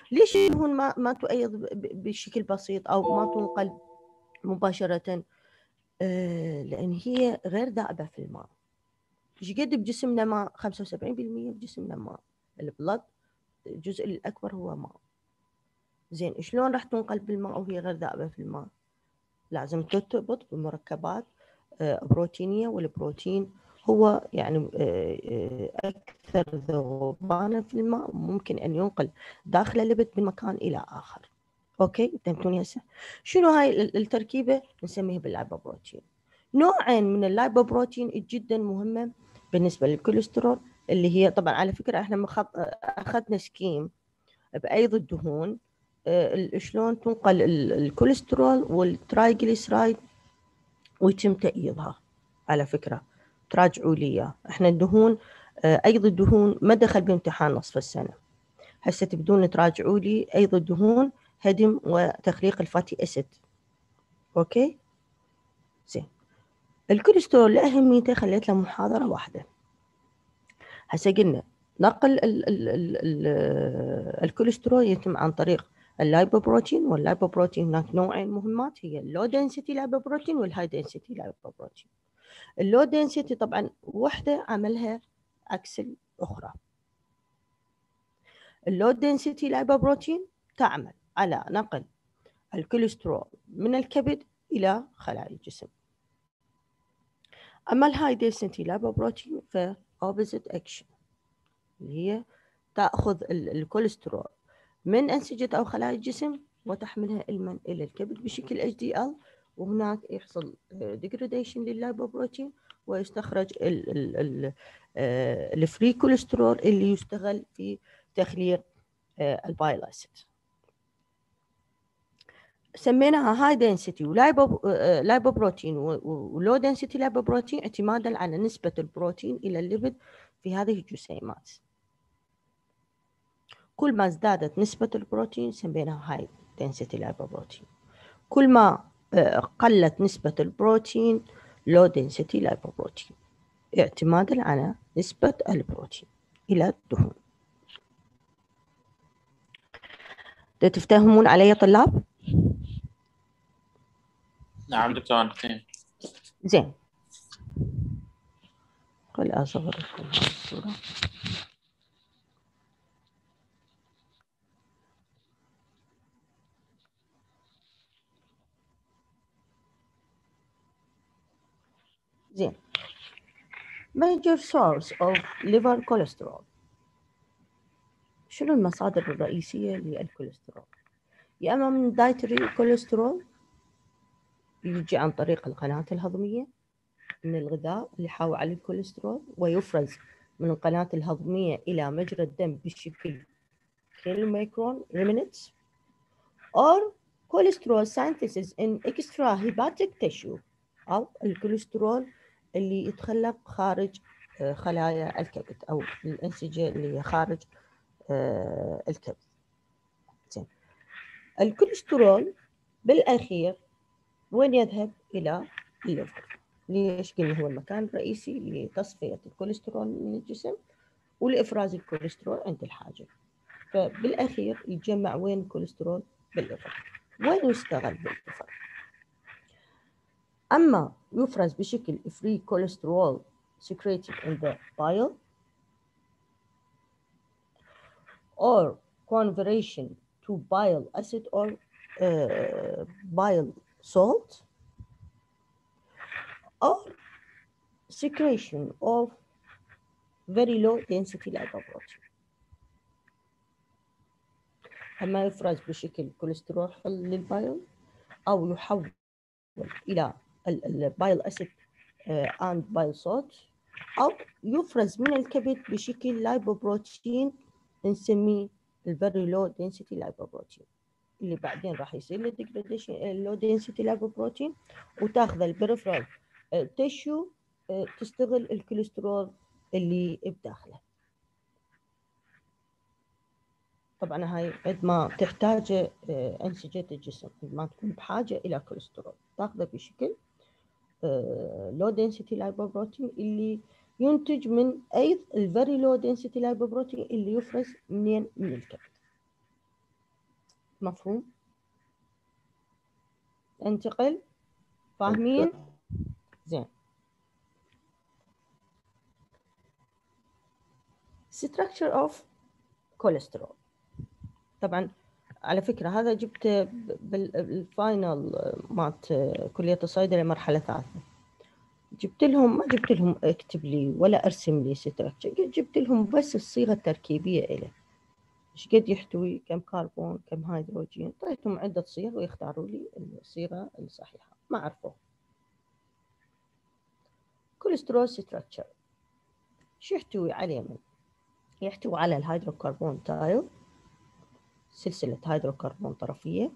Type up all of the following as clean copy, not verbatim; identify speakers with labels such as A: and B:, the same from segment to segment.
A: ليش الدهون ما تؤيض بشكل بسيط او ما تنقل مباشره؟ لان هي غير ذائبه في الماء. ايش قد بجسمنا ماء؟ 75% بجسمنا ماء. البلد الجزء الاكبر هو ماء. زين شلون راح تنقل بالماء وهي غير ذائبه في الماء؟ لازم ترتبط بمركبات بروتينيه، والبروتين هو يعني اكثر ذوبانا في الماء، ممكن ان ينقل داخل اللبد من مكان الى اخر. اوكي فهمتوني هسه؟ شنو هاي التركيبه؟ نسميها باللايبوبروتين. نوعين من اللايبوبروتين جدا مهمه بالنسبه للكوليسترول، اللي هي طبعا على فكره احنا اخذنا سكيم بايض الدهون شلون تنقل الكوليسترول والترايجليسرايد ويتم تأييضها. على فكرة تراجعوا لي احنا الدهون ايض الدهون ما دخل بامتحان نصف السنة. هسه تبدون تراجعوا لي ايض الدهون، هدم وتخليق الفاتي اسيد. اوكي زين. الكوليسترول لأهميته خليت له محاضرة واحدة. هسه قلنا نقل الكوليسترول يتم عن طريق اللايبوبروتين، واللايبوبروتين هناك نوعين مهمات، هي اللو دنسيتي لايبوبروتين والهاي دنسيتي لايبوبروتين. اللو دنسيتي طبعا وحده عملها عكس الاخرى. اللو دنسيتي لايبوبروتين تعمل على نقل الكوليسترول من الكبد الى خلايا الجسم. اما الهاي دنسيتي لايبوبروتين فاوبوزيت اكشن، اللي هي تاخذ الكوليسترول من انسجه او خلايا الجسم وتحملها علما الى الكبد بشكل HDL، وهناك يحصل ديجراديشن لللايبوبروتين ويستخرج الفري كوليسترول اللي يستغل في تخليق البايل اسيد. سميناها هاي دنسيتي ولايبوبروتين ولو دنسيتي لايبوبروتين اعتمادا على نسبة البروتين إلى الليبيد في هذه الجسيمات. كل ما ازدادت نسبة البروتين سميناها هاي دنسيتي لايبوبروتين، كل ما قلت نسبة البروتين لو دنسيتي لايبوبروتين، اعتمادا على نسبة البروتين إلى الدهون. تفتهمون علي يا طلاب؟
B: نعم دكتور.
A: زين. خل أصغر الصورة. زين. major source of liver cholesterol. شنو المصادر الرئيسية للكوليسترول؟ يا إما من dietary cholesterol يجي عن طريق القناة الهضمية من الغذاء اللي يحاوي على الكوليسترول، ويفرز من القناة الهضمية إلى مجرى الدم بشكل كيلوميكرون remnants، or cholesterol synthesis in extrahepatic tissue، أو الكوليسترول اللي يتخلق خارج خلايا الكبد أو الأنسجة اللي خارج الكبد. زين. الكوليسترول بالأخير وين يذهب؟ إلى الليفر. ليش؟ قلنا هو المكان الرئيسي لتصفية الكوليسترول من الجسم ولإفراز الكوليسترول عند الحاجة. فبالأخير يتجمع وين الكوليسترول؟ بالليفر. وين يستغل بالليفر؟ أما يفرز بشكل free cholesterol secreted in the bile or conversion to bile acid or bile salt or secretion of very low density lipoprotein. أما يفرز بشكل كوليسترول للبايل أو يحول إلى البايل أسيد and بايل سولت، أو يفرز من الكبد بشكل لايبوبروتين نسميه الفيري لو دنسيتي لايبوبروتين، اللي بعدين راح يصير له ديجراديشن اللو دنسيتي لايبوبروتين وتاخذ البريفرال تيشو تستغل الكوليسترول اللي بداخله. طبعا هاي قد ما تحتاج أنسجة الجسم، قد ما تكون بحاجة إلى كوليسترول تاخذه بشكل لو دنسيتي لايبوبروتين اللي ينتج من أيض الفيري لو دنسيتي لايبوبروتين اللي يفرز منين؟ من الكبد. مفهوم؟ انتقل. فاهمين؟ زين. structure of cholesterol. طبعا على فكرة هذا جبته بالفاينل مات كلية الصيدلة مرحلة ثالثة. ما جبت لهم اكتب لي ولا ارسم لي structure، جبت لهم بس الصيغة التركيبية إله، ايش قد يحتوي، كم كربون، كم هيدروجين، اعطيتهم عدة صيغ ويختاروا لي الصيغة الصحيحة. ما عرفوا. كوليسترول ستراكشر شو يحتوي عليه؟ يحتوي على الهيدروكربون تايل، سلسلة هيدروكربون طرفية،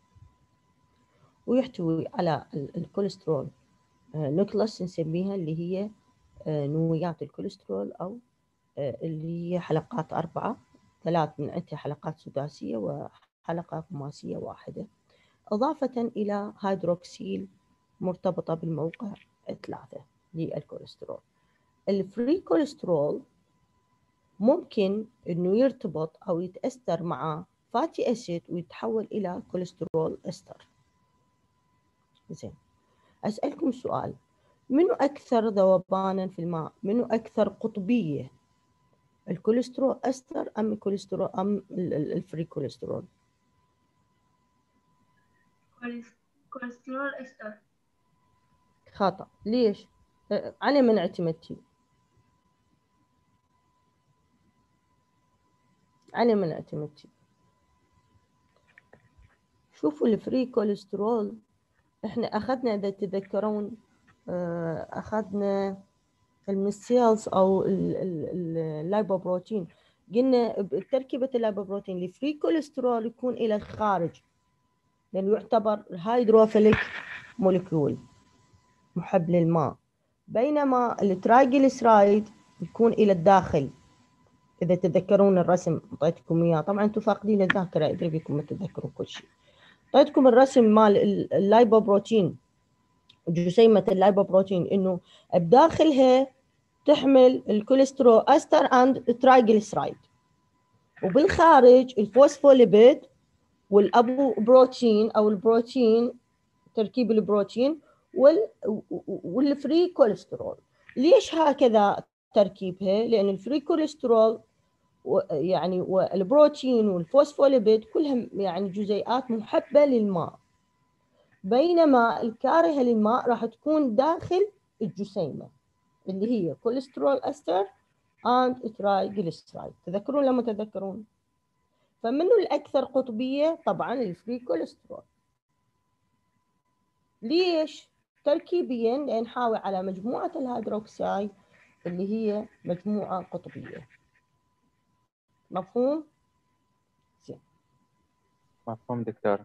A: ويحتوي على الكوليسترول نوكلس نسميها، اللي هي نويات الكوليسترول، أو اللي هي حلقات 4، 3 من عندها حلقات سداسية وحلقة خماسية واحدة، إضافة إلى هيدروكسيل مرتبطة بالموقع 3 للكوليسترول. الفري كوليسترول ممكن إنه يرتبط أو يتأثر مع فاتي أسيد ويتحول إلى كوليسترول أستر. زين، أسألكم سؤال، منو أكثر ذوبانا في الماء؟ منو أكثر قطبية؟ الكوليسترول أستر أم الكوليسترول أم الفري كوليسترول؟
B: كوليسترول أستر.
A: خطأ. ليش؟ على من اعتمدتي؟ على من اعتمدتي؟ شوفوا الفري كوليسترول، احنا أخذنا إذا تتذكرون أخذنا الميسيلز أو اللايبوبروتين، قلنا بتركيبة اللايبوبروتين الفري كوليسترول يكون إلى الخارج لأنه يعتبر هيدروفيليك مولكيول، محب للماء، بينما الترايجليسرايد يكون إلى الداخل. إذا تتذكرون الرسم أعطيتكم إياه، طبعا أنتم فاقدين الذاكرة، أدري بكم ما تتذكرون كل شيء. أعطيتكم الرسم مال اللايبوبروتين، جسيمة اللايبوبروتين، إنه بداخلها تحمل الكوليسترول أستر أند ترايجليسرايد، وبالخارج الفوسفوليبيد والأبو بروتين أو البروتين، تركيب البروتين والفري كوليسترول. ليش هكذا تركيبها؟ لأن الفري كوليسترول يعني والبروتين والفوسفوليبيد كلهم يعني جزيئات محبة للماء، بينما الكارهة للماء راح تكون داخل الجسيمة اللي هي كوليسترول أستر and ترايجليسرايد. تذكرون لما تذكرون؟ فمنه الأكثر قطبية؟ طبعا الفري كوليسترول. ليش؟ تركيبيا لأن حاوي على مجموعة الهيدروكسايد اللي هي مجموعة قطبية. مفهوم؟ زين.
C: مفهوم دكتور.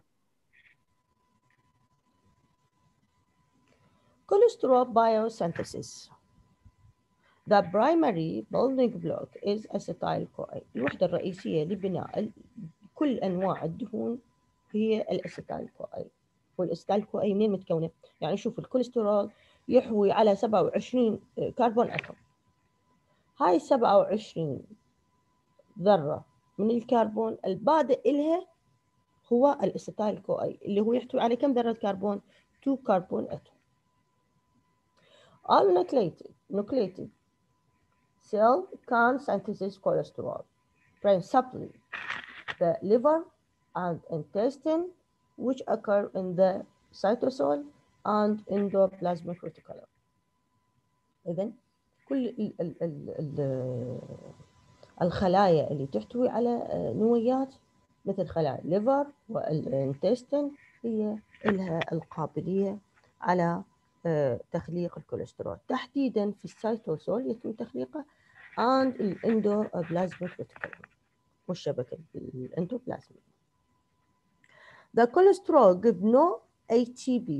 A: Cholesterol biosynthesis. The primary building block is acetyl-CoA. الوحدة الرئيسية لبناء كل أنواع الدهون هي الأسيتايل-CoA. والأسيتايل-CoA منين متكونة؟ يعني شوف الكوليسترول يحوي على 27 كربون أتوم. هاي 27 ذرة من الكربون البادئ إلها هو الأسيتايل-CoA اللي هو يحتوي على كم ذرة كربون؟ 2 كربون أتوم. All nucleated cell can synthesize cholesterol, principally the liver and intestine, which occur in the cytosol and endoplasmic reticulum. إذن كل الخلايا اللي تحتوي على نويات مثل خلايا الليفر والانتستين هي لها القابلية على تخليق الكوليسترول، تحديدا في السيتوسول يتم تخليقه and الاندوبلازميك ريتيكولوم والشبكة الاندوبلازميك. The cholesterol give no ATP.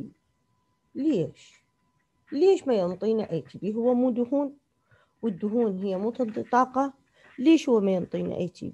A: ليش ما ينطينا ATP؟ هو مو دهون، والدهون هي مو تنطي طاقة، ليش هو ما ينطينا ATP؟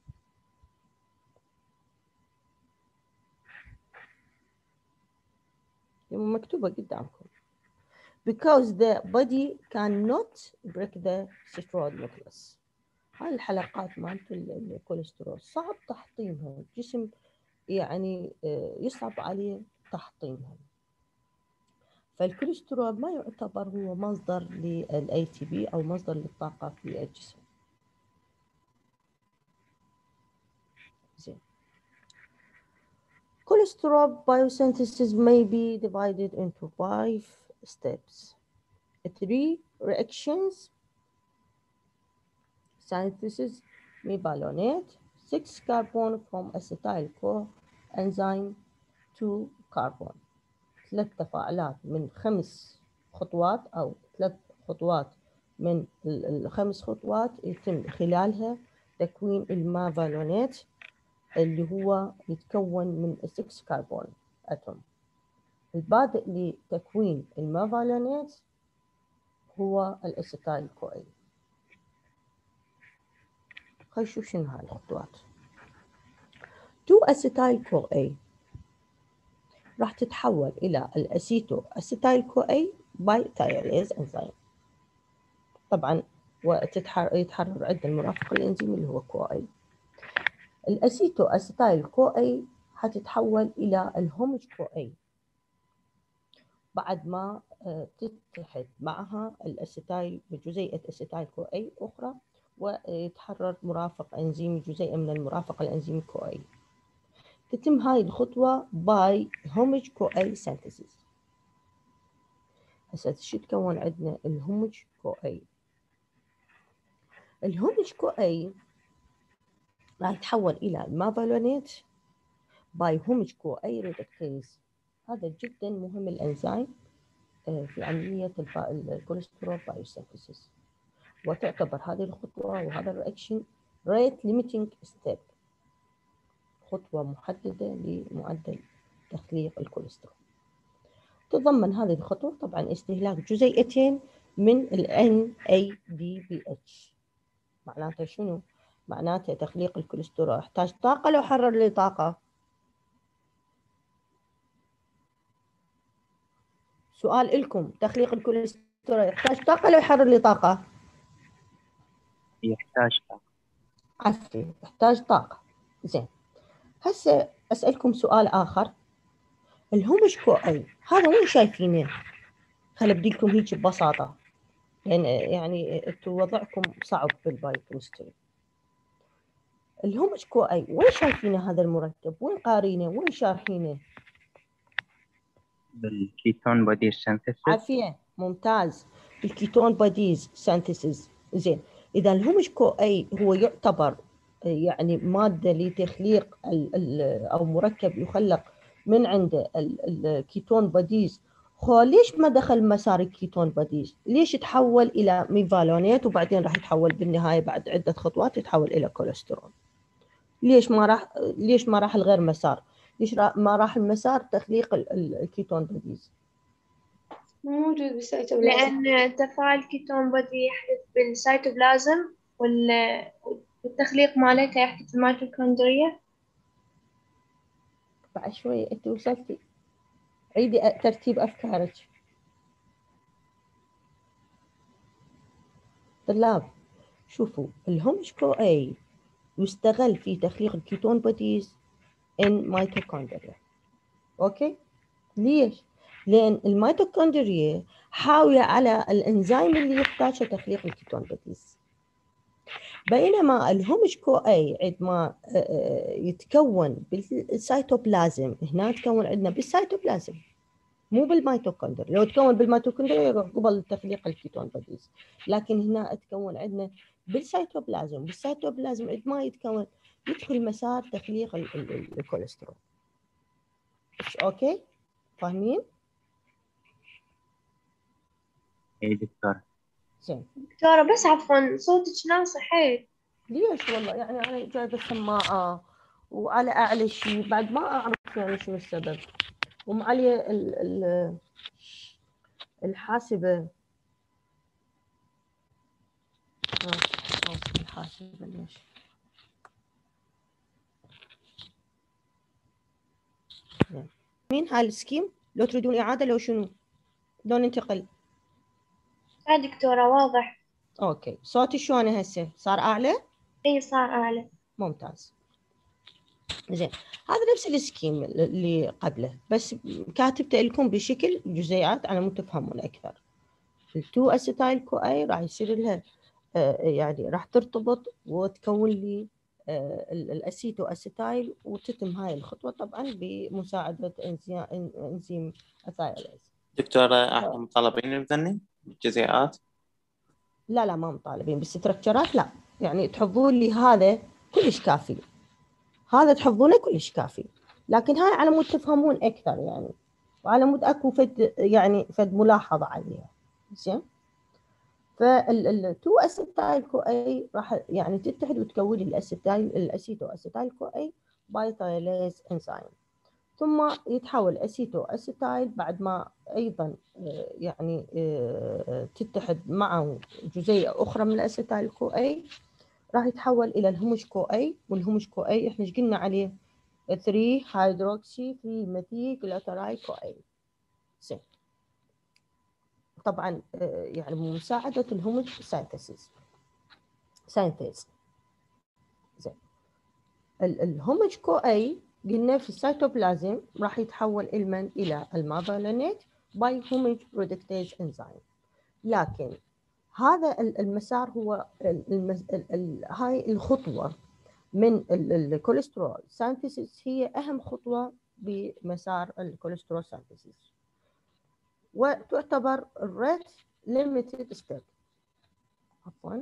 A: مكتوبة قدامكم. Because the body cannot break the citrate nucleus. هاي الحلقات مالت الكوليسترول صعب تحطيمها، الجسم يعني يصعب عليه تحطيمها. فالكوليسترول ما يعتبر هو مصدر للاي تي بي او مصدر للطاقه في الجسم. زين. Cholesterol biosynthesis may be divided into 5 steps. 3 reactions: synthesis mevalonate, 6 carbon from acetyl coenzyme, 2 carbon. 3 تفاعلات من 5 خطوات أو 3 خطوات من الخمس خطوات يتم خلالها تكوين المافالونات اللي هو يتكون من 6 كربون أتوم. البادئ لتكوين المافالونات هو الأسيتايل كوئي. خلينا نشوف شنو هاي الخطوات. 2 أسيتايل كوئي راح تتحول إلى الأسيتو أسيتايل كوئي باي ثايوليز أنزيم. طبعا يتحرر عند المرافق الإنزيمي اللي هو كوئي. الأسيتو أسيتايل كوئي حتتحول إلى الهومج كوئي بعد ما تتحد معها الأسيتايل بجزيئة أسيتايل كوئي أخرى ويتحرر مرافق إنزيمي جزيئة من المرافق الإنزيمي كوئي. تتم هاي الخطوة باي هومج كوئي سينثيسيس. هسه شو تكون عندنا الهومج كوئي؟ الهومج كوئي راح يتحول إلى المافالونات باي هومج كوئي ريدكتيز. هذا جدا مهم الأنزيم في عملية الكوليسترول بايوسينثيسيس، وتعتبر هذه الخطوة وهذا الرياكشن ريت ليميتنج ستيب، خطوة محددة لمعدل تخليق الكوليسترول. تتضمن هذه الخطوة طبعا استهلاك جزيئتين من ال NADPH. معناته شنو؟ معناته تخليق الكوليسترول يحتاج طاقة لو حرر لي طاقة. سؤال لكم، تخليق الكوليسترول يحتاج طاقة لو يحرر لي طاقة؟
C: يحتاج طاقة.
A: عفوا، يحتاج طاقة. زين. هسه أسألكم سؤال آخر. الهومج كوئي هذا وين شايفينه؟ خل أبدي لكم هيك ببساطة، يعني انتم وضعكم صعب بالبايوكيمستري. الهومج كوئي وين شايفينه هذا المركب؟ وين قارينه؟ وين شارحينه؟
C: بالكيتون بودي سينثيسيس.
A: عافية، ممتاز. الكيتون بوديز سينثيسيس. زين. إذا الهومج كوئي هو يعتبر يعني مادة لتخليق أو مركب يخلق من عنده الكيتون بوديز، ليش ما دخل مسار الكيتون بوديز؟ ليش تحول إلى ميفالونات وبعدين راح يتحول بالنهاية بعد عدة خطوات يتحول إلى كوليسترول؟ ليش ما راح الغير مسار؟ ليش ما راح المسار تخليق الكيتون بوديز؟
B: موجود بالسيتوبلازم، لأن تفاعل كيتون بودي يحدث بالسيتوبلازم والتخليق مالتها يحدث في الميتوكوندريا.
A: بعد شوي انت وصلتي، عيدي ترتيب افكارك. طلاب شوفوا، الهومج كوئي يستغل في تخليق الكيتون بوديز ان ميتوكوندريا. اوكي، ليش؟ لان الميتوكوندريا حاويه على الانزيم اللي يحتاجه تخليق الكيتون بوديز، بينما الهومج كوئي عندما يتكون بالسيتوبلازم، هنا تكون عندنا بالسيتوبلازم مو بالميتوكوندريا. لو تكون بالميتوكوندريا يروح قبل تخليق الكيتون بوديز، لكن هنا تكون عندنا بالسيتوبلازم. بالسيتوبلازم عندما يتكون يدخل مسار تخليق الكوليسترول. اوكي، فاهمين؟
C: اي دكتورة.
A: زين.
B: دكتورة بس عفوا صوتك ناصح حيل.
A: ليش والله؟ يعني انا جايبه السماعه وعلى اعلى شيء بعد ما اعرف يعني شو السبب، ومعلي الحاسبه. الحاسبه ليش؟ مين هاي السكيم؟ لو تريدون اعاده لو شنو؟ لو ننتقل؟
B: دكتورة واضح.
A: اوكي، صوتي شلون هسه؟ صار اعلى؟
B: اي صار اعلى.
A: ممتاز. زين، هذا نفس السكيم اللي قبله، بس كاتبته لكم بشكل جزيئات على مود تفهمون اكثر. ال2 اسيتايل كو اي راح يصير لها يعني راح ترتبط وتكون لي الاسيتو اسيتايل، وتتم هاي الخطوه طبعا بمساعده انزيم اثايليز.
D: دكتورة احنا مطالبين بذني الجزيئات؟
A: لا ما مطالبين، بالستركتشرات لا، يعني تحفظون لي هذا كلش كافي، هذا تحفظونه كلش كافي، لكن هاي على مود تفهمون اكثر يعني، وعلى مود اكو فد يعني فد ملاحظه عليها. زين، فال2 اسيتايل كو اي راح يعني تتحد وتكون لي الاسيتو اسيتايل كو اي باي ثايليز انزيم، ثم يتحول اسيتو اسيتايل بعد ما ايضا يعني تتحد معه جزيئه اخرى من الاسيتايل كو اي، راح يتحول الى الهوموج كو اي، والهوموج كو اي احنا ايش قلنا عليه؟ 3 هيدروكسي 3 ميثيل جلوترايد كو اي. زين، طبعا يعني بمساعده الهوموج سينثيز. زين، الهوموج كو اي قلنا في السيتوبلازم راح يتحول الى المافالونيت باي هوموج برودكتيز انزيم، لكن هذا المسار هو هاي الخطوه من الكوليسترول سينثيسيس هي اهم خطوه بمسار الكوليسترول سينثيسيس، وتعتبر الريت ليميتد ستيب. عفوا،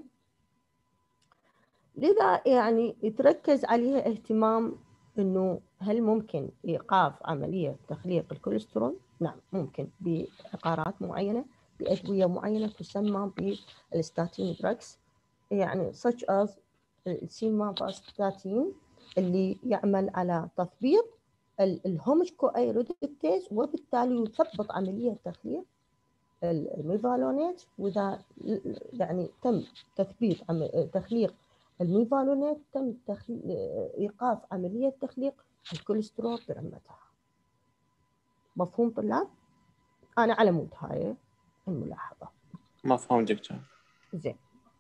A: لذا يعني يتركز عليها اهتمام انه هل ممكن ايقاف عمليه تخليق الكوليسترول؟ نعم ممكن، بعقارات معينه، بادويه معينه تسمى بالستاتين دراجز، يعني such as السيمافاستاتين اللي يعمل على تثبيط الهوموج كو اي ريدكتيز، وبالتالي يثبط عمليه تخليق الميفالونات، واذا يعني تم تثبيط تخليق الميفالونات تم ايقاف عمليه تخليق الكوليسترول برمتها. مفهوم طلاب؟ انا على مود هاي الملاحظه.
D: مفهوم دكتور.
A: زين.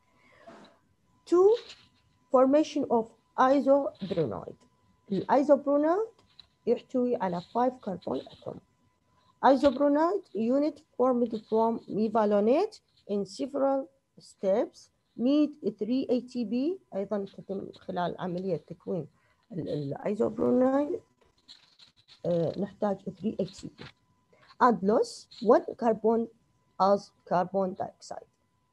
A: 2 formation of isobrunoid. الايزوبرونويد يحتوي على 5 كربون اتوم. Isobrunoid unit formed from mevalonate in several steps need 3 ATP. أيضا تتم خلال عملية تكوين الايزوبرونويد نحتاج 3 ATP and loss 1 carbon as carbon dioxide.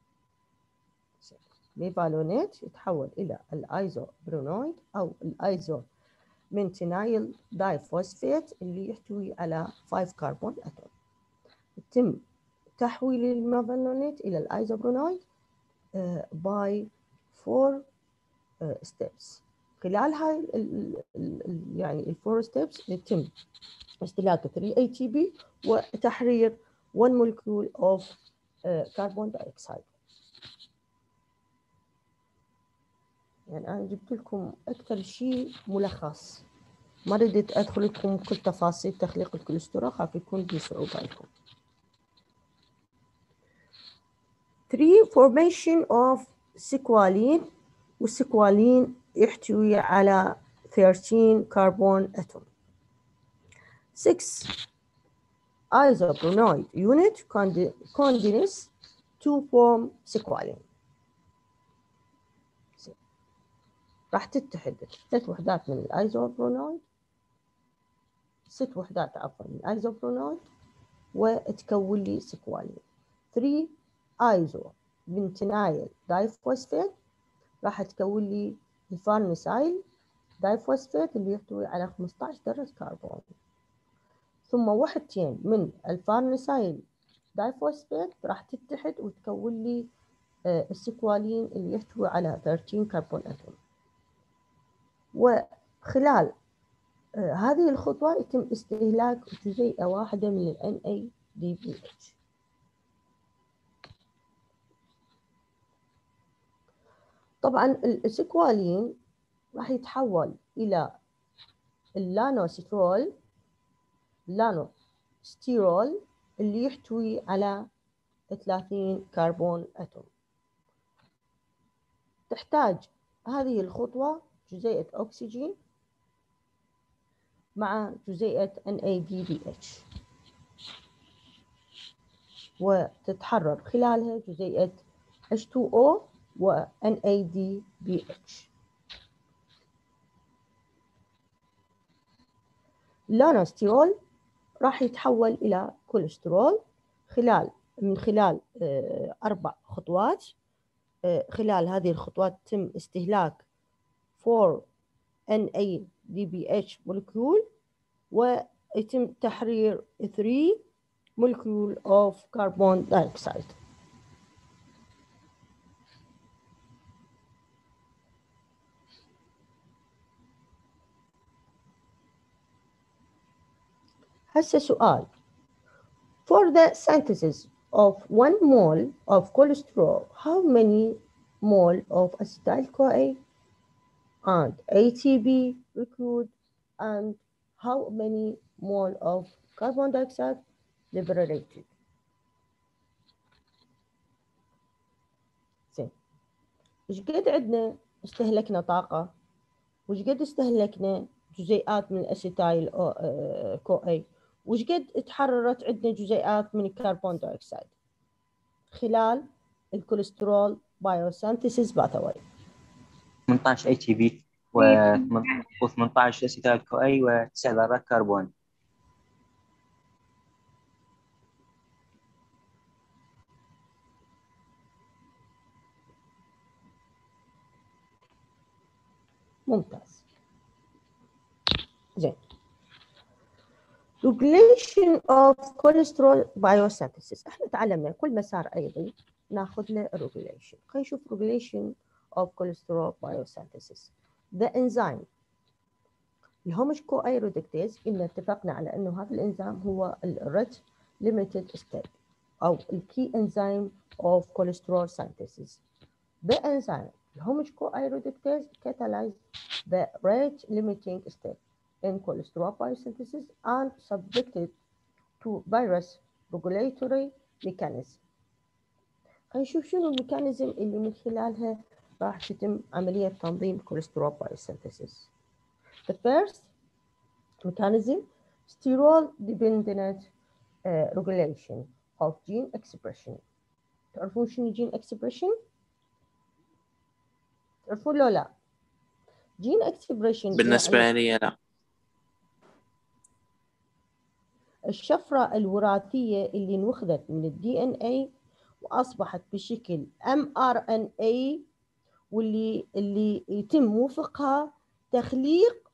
A: ميفالونات يتحول إلى الايزوبرونويد أو الايزو منتينايل دايفوسفيت اللي يحتوي على 5 كربون اتوم. يتم تحويل الميفالونات الى الايزوبرونويد باي 4 ستيبس. خلال هاي يعني الفور ستيبس يتم استهلاك 3 اي تي بي وتحرير 1 مولكيول اوف كربون دايوكسيد. يعني انا جبت لكم اكثر شيء ملخص، ما ردت ادخل لكم كل تفاصيل تخليق الكوليسترول، خاف يكون في صعوبه لكم. 3 formation of سكوالين، والسكوالين يحتوي على 13 كربون اتوم. 6 isobrunoid unit condense to form سكوالين. راح تتحد 3 وحدات من الايزوبرونويد، 6 وحدات عفوا من الايزوبرونويد، وتكون لي سكوالين. 3 ايزو بنتينايل دايفوسفيت راح تكون لي الفارنسايل دايفوسفيت اللي يحتوي على 15 ذرة كربون، ثم وحدتين من الفارنسايل دايفوسفيت راح تتحد وتكون لي السكوالين اللي يحتوي على 13 كربون اتوم. وخلال هذه الخطوة يتم استهلاك جزيئة واحدة من ال NADPH. طبعا السكوالين راح يتحول إلى اللانوستيرول اللي يحتوي على 30 كربون أتوم. تحتاج هذه الخطوة جزيئة أكسجين مع جزيئة NADPH، وتتحرر خلالها جزيئة H2O و NADPH. اللانوستيرول راح يتحول إلى كوليسترول من خلال 4 خطوات. خلال هذه الخطوات تم استهلاك 4 NADPH molecule، ويتم تحرير 3 molecule of carbon dioxide. هسه سؤال: for the synthesis of 1 mole of cholesterol, how many mole of acetyl-CoA and ATP required, and how many mole of carbon dioxide liberated؟ زين، ايش قد عندنا استهلكنا طاقة، وش قد استهلكنا جزيئات من الاسيتايل CoA، وش قد تحررت عندنا جزيئات من الكربون دايوكسيد خلال الكوليسترول بايوسينثيسيس باثواي؟
C: 18 ATP و18 اسيتايل CoA و9 ذرات كربون.
A: ممتاز. زين، regulation of cholesterol biosynthesis. احنا تعلمنا كل مسار ايضي ناخذ له regulation. خلينا نشوف regulation of cholesterol biosynthesis. The enzyme الهومش CoA reductase، قلنا اتفقنا على انه هذا الانزيم هو الريت limited step او الكي enzyme of cholesterol synthesis. The enzyme الهومش CoA reductase catalyze the rate limiting step in cholesterol biosynthesis and subjected to virus regulatory mechanism. خلينا نشوف شنو الميكانيزم اللي من خلالها راح تتم عملية تنظيم cholesterol biosynthesis. The first mechanism, steroid dependent regulation of gene expression. تعرفون شنو gene expression؟ تعرفون لو لا؟ gene expression
D: بالنسبة
A: يعني
D: لي لا.
A: الشفرة الوراثية اللي انوخذت من DNA وأصبحت بشكل mRNA، واللي يتم وفقها تخليق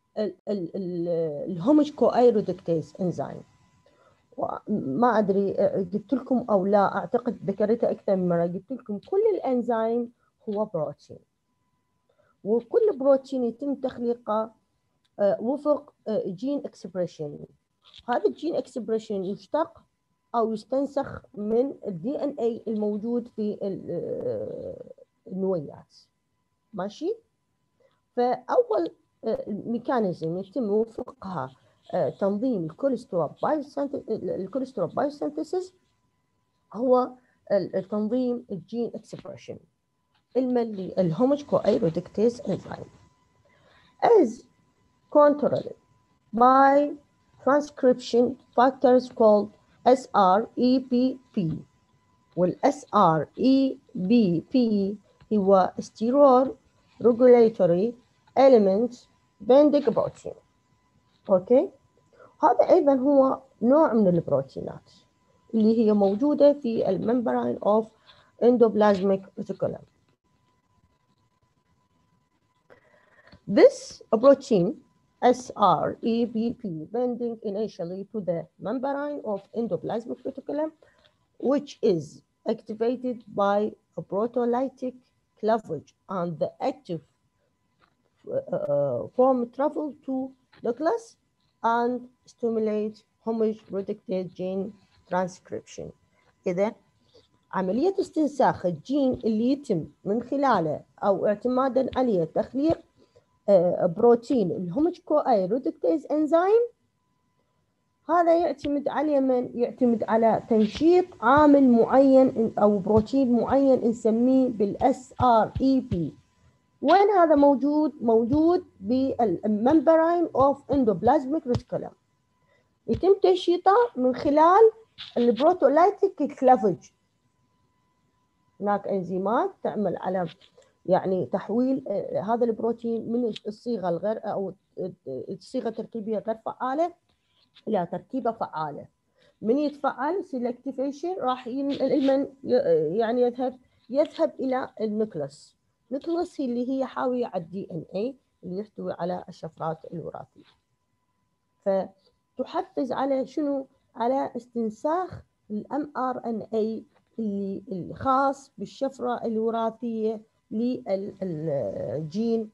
A: الهومش CoA reductase انزيم. ما أدري قلت لكم أو لا، أعتقد ذكرتها أكثر من مرة. قلت لكم كل الأنزيم هو بروتين، وكل بروتين يتم تخليقه وفق جين اكسبريشن. هذا الجين اكسبريشن يشتق او يستنسخ من الدي ان اي الموجود في النويات. ماشي؟ فاول ميكانيزم يتم وفقها تنظيم الكوليسترول بايوسينثيسيس هو التنظيم الجين اكسبريشن الملي الهومش CoA reductase enzyme as controlled by transcription factors called SREBP. والSREBP هو steroid regulatory element binding protein. اوكي، هذا ايضا هو نوع من البروتينات اللي هي موجوده في الممبرين of endoplasmic reticulum. This protein SREBP binding initially to the membrane of endoplasmic reticulum, which is activated by a proteolytic cleavage, and the active form travel to nucleus and stimulate homologous reductase gene transcription. إذا عملية استنساخ الجين اللي يتم من خلاله أو اعتمادا عليه تخليق بروتين الهومش CoA reductase انزيم، هذا يعتمد على من؟ يعتمد على تنشيط عامل معين او بروتين معين نسميه بالSREP وين هذا موجود؟ موجود بالممبرين اوف اندوبلازميك ريتيكولم. يتم تنشيطه من خلال البروتولايتيك كلافج. هناك انزيمات تعمل على يعني تحويل هذا البروتين من الصيغه الغير او الصيغه التركيبيه غير فعاله الى تركيبه فعاله. من يتفعل يصير اكتيفيشن راح يعني يذهب الى النيوكليوس. النيوكليوس اللي هي حاويه على الدي ان اي اللي يحتوي على الشفرات الوراثيه. فتحفز على شنو؟ على استنساخ الام ار ان اي اللي الخاص بالشفره الوراثيه للجين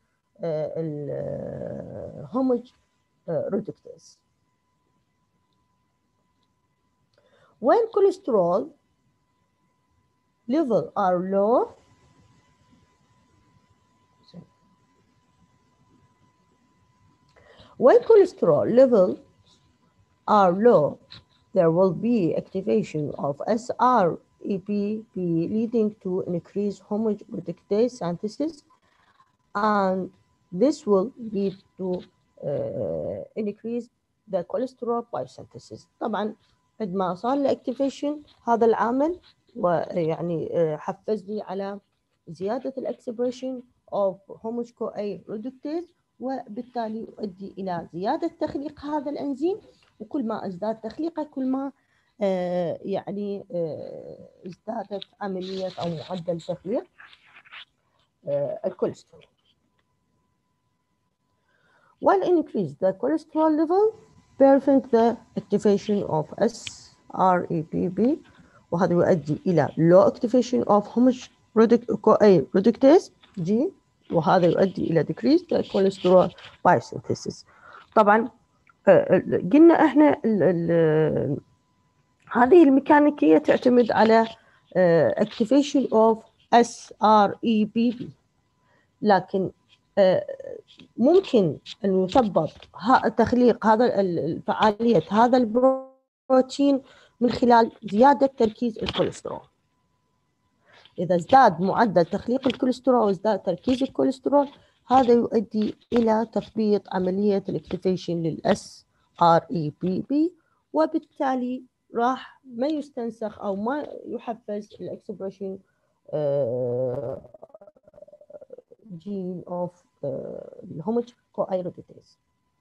A: الهومج ريدكتيز. When cholesterol level are low, when cholesterol levels are low, there will be activation of SREBP leading to increased homologue reductase synthesis, and this will lead to increase the cholesterol biosynthesis. طبعا عندما صار لي activation هذا العامل ويعني حفز لي على زيادة الاكسبريشن of homologue CoA reductase، وبالتالي يؤدي إلى زيادة تخليق هذا الأنزيم، وكل ما ازداد تخليقه كل ما يعني ازدادت عملية أو معدل تخليق الكوليسترول. While increase the cholesterol level prevent the activation of SREBP، وهذا يؤدي إلى low activation of homologue CoA reductase G، وهذا يؤدي إلى decrease the cholesterol biosynthesis. طبعا قلنا احنا هذه الميكانيكية تعتمد على activation of SREBP، لكن ممكن أن يثبط تخليق هذا فعالية هذا البروتين من خلال زيادة تركيز الكوليسترول. إذا ازداد معدل تخليق الكوليسترول وازداد تركيز الكوليسترول، هذا يؤدي إلى تثبيط عملية الاكتيفيشن للأس ار اي بي بي، وبالتالي راح ما يستنسخ أو ما يحفز الاكسبريشن جين اوف الهومج كو ايروديتيز،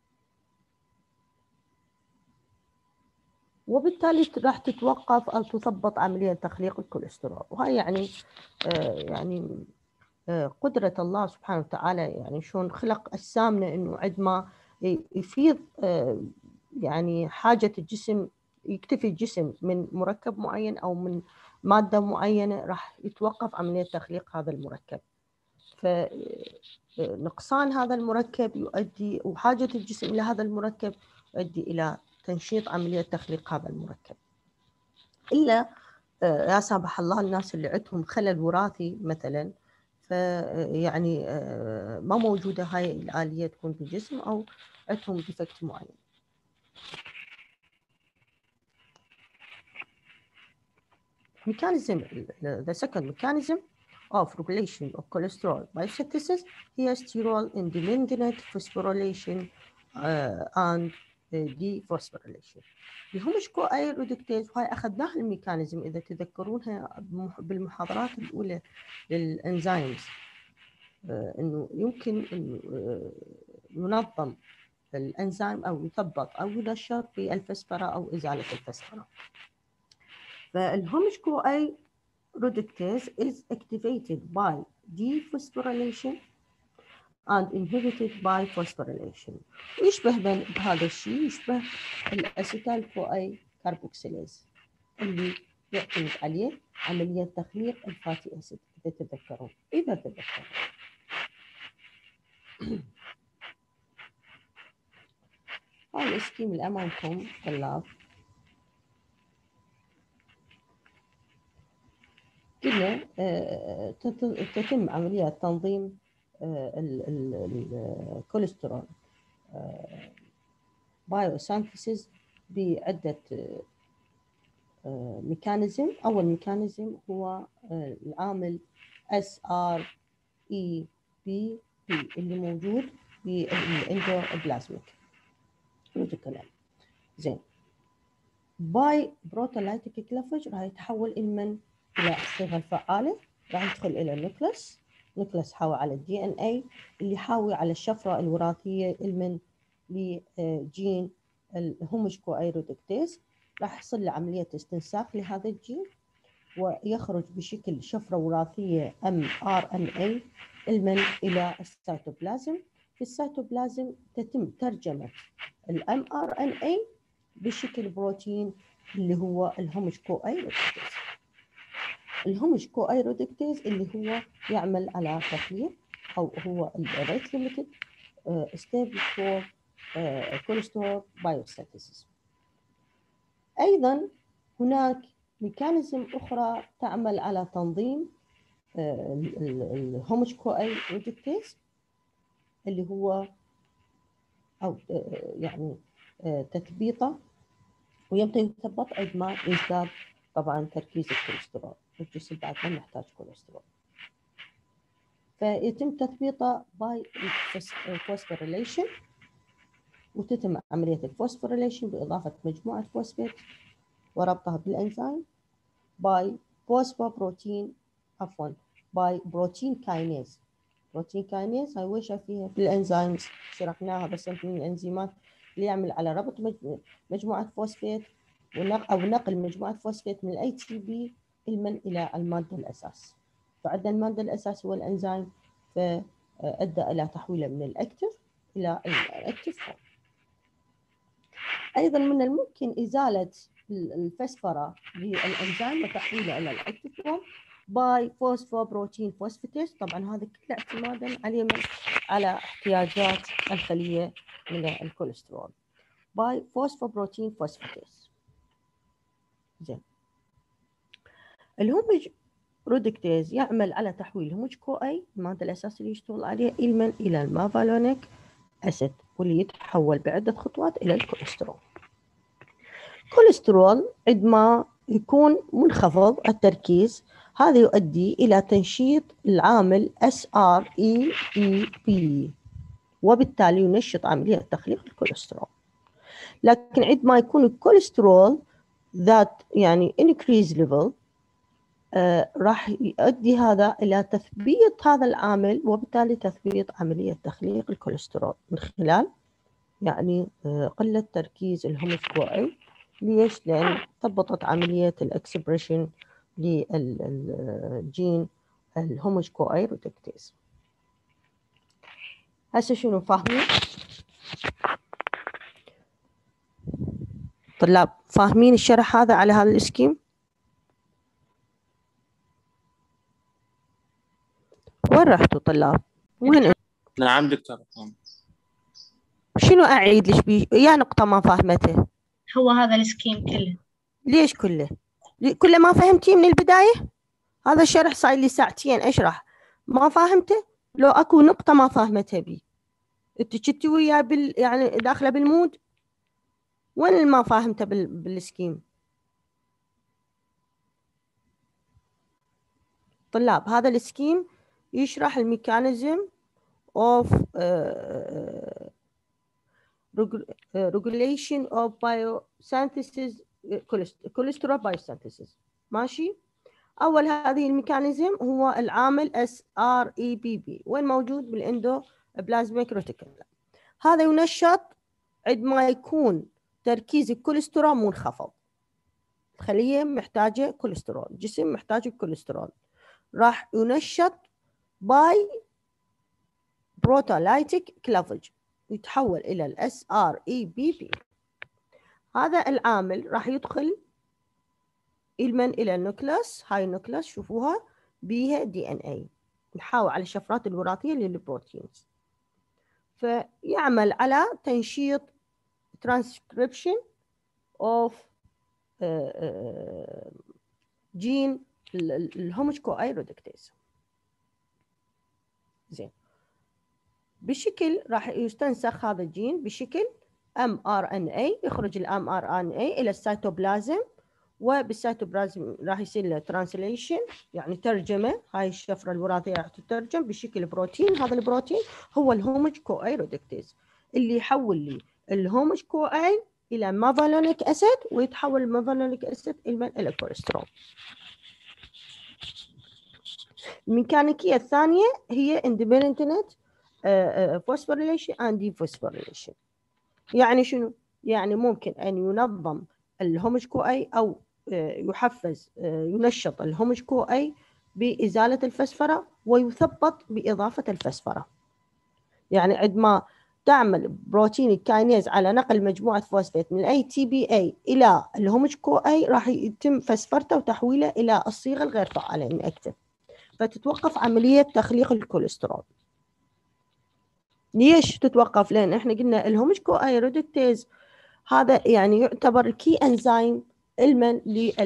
A: وبالتالي راح تتوقف او تثبط عمليه تخليق الكوليسترول. وهي يعني قدره الله سبحانه وتعالى، يعني شلون خلق اجسامنا انه عندما يفيض يعني حاجه الجسم، يكتفي الجسم من مركب معين او من ماده معينه، راح يتوقف عمليه تخليق هذا المركب. فنقصان هذا المركب يؤدي، وحاجه الجسم الى هذا المركب يؤدي الى تنشيط عمليه تخليق هذا المركب. الا يا سامح الله الناس اللي عندهم خلل وراثي مثلا، فيعني ما موجوده هاي الآلية تكون بالجسم او عندهم ديفكت معين. mechanism the second mechanism of regulation of cholesterol biosynthesis هي sterol independent phosphorylation and dephosphorylation. الهومج كو اي ريدكتيز، وهي اخذناها الميكانيزم اذا تذكرونها بالمحاضرات الاولى للانزيمز، انه يمكن انه ينظم الانزيم او يثبط او ينشط بالفسفره او ازاله الفسفره. فالهومج كو اي reductase is activated by dephosphorylation and inhibited by phosphorylation. يشبه بهذا الشيء يشبه الاسيتال كو اي كاربوكسيليز اللي يعتمد عليه عملية تخليق الفاتي اسيد إذا تذكرون. هاي السكيم اللي أمامكم طلاب، قلنا تتم عملية تنظيم الكوليسترول بايوسينثيسيس بعدة ميكانيزم. أول ميكانيزم هو العامل SREBP بي بي اللي موجود في الاندوبلازميك ريتيكولم. زين، باي بروتولايتيك كلافج راح يتحول الى الصيغه الفعاله، راح يدخل الى النيوكليس. النيوكليس حاوي على الدي ان اي اللي حاوي على الشفره الوراثيه لجين الهومش كوايرودكتيز. راح يحصل له عمليه استنساخ لهذا الجين ويخرج بشكل شفره وراثيه mRNA الى السيتوبلازم. في السيتوبلازم تتم ترجمه mRNA بشكل بروتين اللي هو الهومش كوايرودكتيز. الهومش كوايرودكتيز اللي هو يعمل على تخليق، او هو الريت ليميتد ستيبل فور كوليسترول بايوسينثيسيس. ايضا هناك ميكانيزم اخرى تعمل على تنظيم الهومش كوايرودكتيز اللي هو او يعني تثبيطه، ويمتى يثبط عندما يزداد طبعا تركيز الكوليسترول. الجسم بعد ما يحتاج كوليسترول، فيتم تثبيطه باي فوسفوريليشن، وتتم عمليه الفوسفوريليشن باضافه مجموعه فوسفات وربطها بالانزيم باي فوسفوبروتين باي بروتين كاينيز. بروتين كاينيز هاي وش فيها بالانزيمز شرحناها، بس من الانزيمات اللي يعمل على ربط مجموعه فوسفات او نقل مجموعه فوسفات من الاي تي بي الى الماده الاساس. فعندنا الماده الاساس هو الانزيم، فادى الى تحويله من الاكتف الى الاكتف فورم. ايضا من الممكن ازاله الفسفره للانزيم وتحويله الى الاكتف فورم باي فوسفوبروتين فوسفاتيز. طبعا هذا كله اعتمادا على احتياجات الخليه من الكوليسترول باي فوسفوبروتين فوسفاتيز. زين، الهومج رودكتيز يعمل على تحويل الهومج كو اي الماده الاساسيه اللي يشتغل عليها الى المافالونيك اسيد، واللي يتحول بعده خطوات الى الكوليسترول. الكوليسترول عندما يكون منخفض التركيز هذا يؤدي إلى تنشيط العامل SREBP، وبالتالي ينشط عملية تخليق الكوليسترول. لكن عندما يكون الكوليسترول ذات يعني increase level راح يؤدي هذا إلى تثبيط هذا العامل، وبالتالي تثبيط عملية تخليق الكوليسترول من خلال يعني قلة تركيز الهومج كو اي. ليش؟ لأن ثبطت عملية الإكسبريشن للجين الهومج كو اي رودكتيز. هسه شنو فاهمين؟ طلاب فاهمين الشرح هذا على هذا الاسكيم؟ وين رحتوا طلاب؟ وين؟
D: نعم دكتور.
A: شنو أعيد ليش يا نقطة ما فاهمته؟
E: هو هذا السكيم كله.
A: ليش كله؟ كله ما فهمتيه من البداية؟ هذا الشرح صاير لي ساعتين أشرح ما فاهمته؟ لو أكو نقطة ما فاهمتها بي أنت كنتي وياي يعني داخلة بالمود؟ وين اللي ما فاهمته بالسكيم؟ طلاب هذا السكيم يشرح الميكانيزم of regulation of biosynthesis cholesterol biosynthesis. ماشي؟ أول هذه الميكانيزم هو العامل SREBP، وين موجود بالاندوبلازميك ريتيكولم. هذا ينشط عندما يكون تركيز الكوليسترول منخفض. الخلية محتاجة كوليسترول، الجسم محتاج الكوليسترول، راح ينشط باي بروتولايتيك كلافج، يتحول إلى ال SREBP. هذا العامل راح يدخل إلى النوكليوس. هاي النوكليوس شوفوها بيها DNA، نحاول على الشفرات الوراثية للبروتينز، فيعمل على تنشيط transcription of جين الهومج كو اي رودكتيز. زين، بشكل راح يستنسخ هذا الجين بشكل mRNA، يخرج mRNA إلى السيتوبلازم، وبالسيتوبلازم راح يصير له ترانسليشن، يعني ترجمه. هاي الشفره الوراثيه راح تترجم بشكل بروتين. هذا البروتين هو الهومج كو اي ريدكتيز اللي يحول لي الهومج كو اي الى مافالونيك اسيد، ويتحول المافالونيك اسيد الى كوليسترول. الميكانيكيه الثانيه هي اندبندنت فوسفوريليشن اند ديفوسفوريليشن. يعني شنو؟ يعني ممكن ان ينظم الهومج كو اي او يحفز ينشط الهومج كو اي بازاله الفسفره ويثبط باضافه الفسفره. يعني عندما تعمل بروتين الكاينيز على نقل مجموعه فوسفات من الاي تي بي اي الى الهومج كو اي، راح يتم فسفرته وتحويله الى الصيغه الغير فعاله inactive، فتتوقف عمليه تخليق الكوليسترول. ليش تتوقف؟ لان احنا قلنا الهومج كو اي ريدكتيز هذا يعني يعتبر كي انزيم علما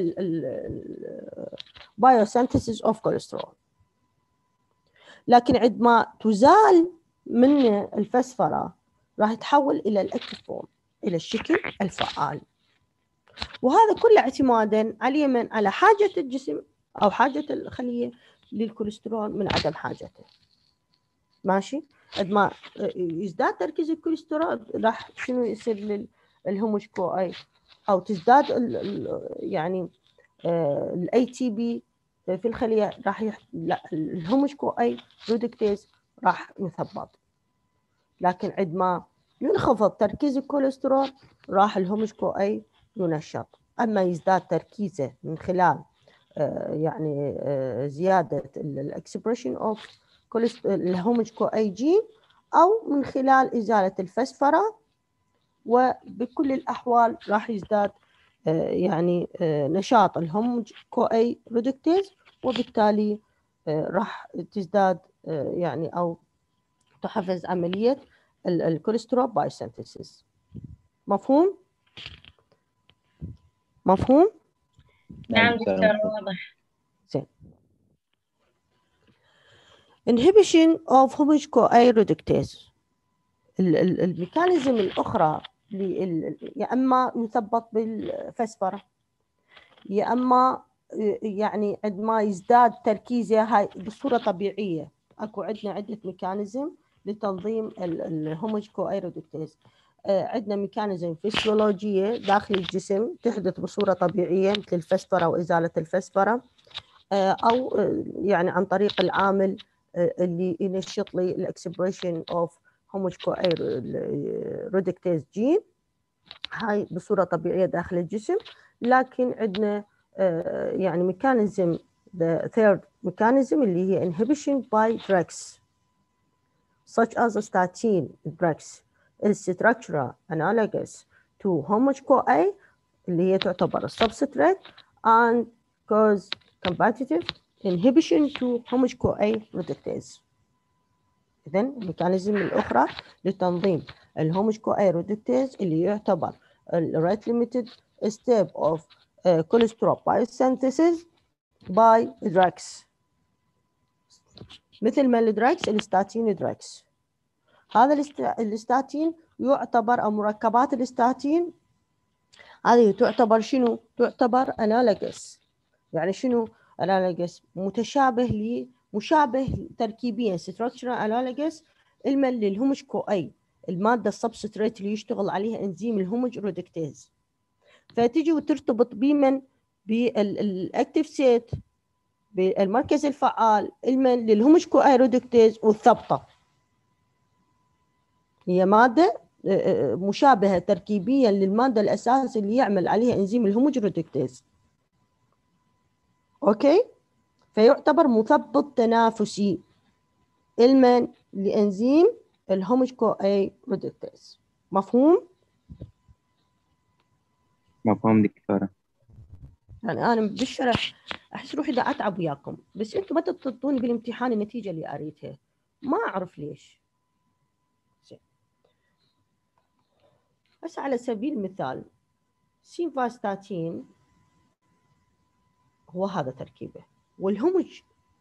A: للبايوسينثيسيس اوف كوليسترول. لكن عندما تزال من الفسفره راح يتحول الى الاكتيف فورم، الى الشكل الفعال. وهذا كله اعتمادا على من؟ على حاجه الجسم او حاجه الخليه للكوليسترول من عدم حاجته. ماشي؟ عندما يزداد تركيز الكوليسترول راح شنو يصير للهومج كو اي؟ او تزداد يعني الاي تي بي في الخليه، راح الهومج كو اي ريدكتيز راح يثبط. لكن عندما ينخفض تركيز الكوليسترول راح الهومج كو اي ينشط. اما يزداد تركيزه من خلال يعني زياده الاكسبريشن اوف الهومج كو اي جين، او من خلال ازاله الفسفره. وبكل الاحوال راح يزداد يعني نشاط الهومج كو اي ريدكتيز، وبالتالي راح تزداد يعني او تحفز عمليه الكوليسترول بايوسينثيسيس. مفهوم؟ مفهوم؟
E: نعم دكتور واضح.
A: زين. inhibition of homage CoA reductase. الميكانيزم الأخرى يا أما يثبط بالفسفرة، يا أما يعني عندما يزداد تركيزه هاي بصورة طبيعية. أكو عندنا عدة ميكانيزم لتنظيم الهومج CoA reductase. عندنا ميكانيزم فسيولوجية داخل الجسم تحدث بصورة طبيعية مثل الفسفرة وإزالة الفسفرة، أو يعني عن طريق العامل اللي ينشط لي الاكسبريشن اوف هومج كو اي ريدكتيز جين، هاي بصوره طبيعيه داخل الجسم. لكن عندنا يعني ميكانيزم the third mechanism اللي هي inhibition by drugs such as statin drugs is structural analogous to homage CoA اللي هي تعتبر substrate and cause competitive inhibition to homage CoA reductase. إذن الميكانيزم الأخرى لتنظيم الهومج CoA reductase اللي يعتبر rate limited step of cholesterol biosynthesis by drugs، مثل ما الدراكس الستاتين دراكس. هذا الستاتين يعتبر أو مركبات الستاتين هذه تعتبر شنو؟ تعتبر انالوجس. يعني شنو انالوجس؟ مشابه تركيبيا structural analogous علما للهومج كو اي، الماده السبستريت اللي يشتغل عليها انزيم الهومج ريدكتيز. فتجي وترتبط بمن؟ بالاكتيف سيت، بالمركز الفعال علما للهومج كو اي ريدكتيز والثبطه. هي ماده مشابهة تركيبيا للمادة الأساس اللي يعمل عليها إنزيم الهومج ريدكتيز. أوكي؟ فيعتبر مثبط تنافسي علما لإنزيم الهومج كو اي ريدكتيز. مفهوم؟
C: مفهوم دكتورة.
A: يعني أنا بالشرح أحس روحي دا أتعب وياكم، بس أنتم ما تطلطوني بالامتحان النتيجة اللي أريتها، ما أعرف ليش. بس على سبيل المثال سيمفاستاتين هو هذا تركيبه، والهومج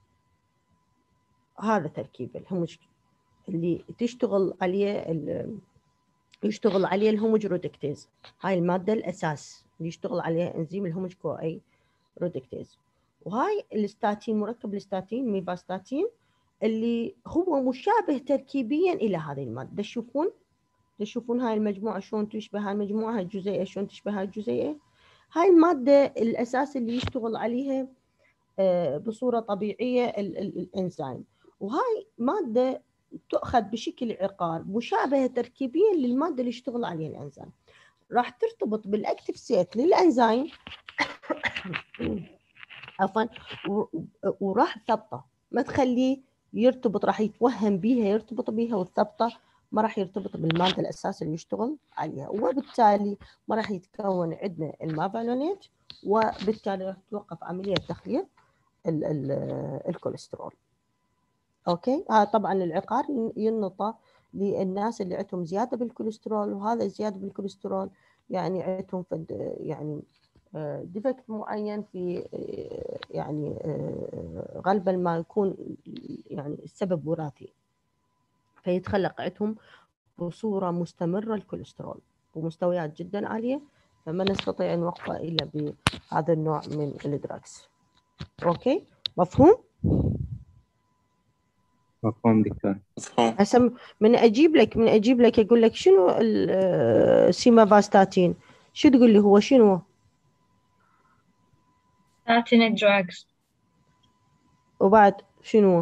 A: هذا تركيبه. الهومج اللي يشتغل عليه الهومج ريدكتيز، هاي المادة الأساس اللي يشتغل عليها انزيم الهومج كو اي ريدكتيز. وهاي الستاتين، مركب الستاتين ميفاستاتين اللي هو مشابه تركيبيا الى هذه الماده. تشوفون هاي المجموعه شلون تشبه هاي المجموعه، هاي الجزيئه شلون تشبه هاي الجزيئه. هاي الماده الاساس اللي يشتغل عليها بصوره طبيعيه الانزيم. وهاي ماده تؤخذ بشكل عقار مشابهه تركيبيا للماده اللي يشتغل عليها الانزيم. راح ترتبط بالاكتف سيت للانزيم عفوا، وراح تثبطه، ما تخليه يرتبط، راح يتوهم بيها يرتبط بيها، والثبطه ما راح يرتبط بالماده الاساس اللي يشتغل عليها، وبالتالي ما راح يتكون عندنا المافالونيت، وبالتالي راح توقف عمليه تخليط الكوليسترول. اوكي، هذا طبعا العقار ينطى للناس اللي عندهم زياده بالكوليسترول، وهذا الزياده بالكوليسترول يعني عندهم يعني ديفكت معين في يعني غالبا ما يكون يعني السبب وراثي، فيتخلق عندهم بصوره مستمره الكوليسترول بمستويات جدا عاليه، فما نستطيع ان نوقفه الا بهذا النوع من الدراكس. اوكي، مفهوم؟
C: مفهوم دكتور.
D: مفهوم.
A: هسه من اجيب لك اقول لك شنو السيمافاستاتين، شو تقول لي هو شنو؟
E: statin drugs.
A: وبعد شنو؟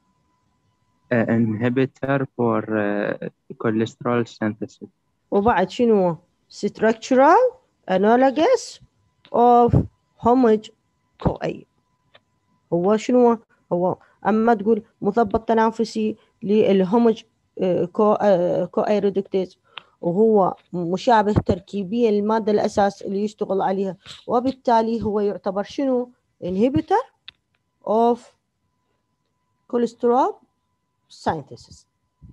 C: inhibitor for cholesterol synthesis.
A: وبعد شنو؟ structural analogous of homage CoA. هو شنو؟ هو اما تقول مثبط تنافسي للهومج كو اي ريدكتيز، وهو مشابه تركيبيا للماده الاساس اللي يشتغل عليها، وبالتالي هو يعتبر شنو؟ inhibitor of cholesterol synthesis.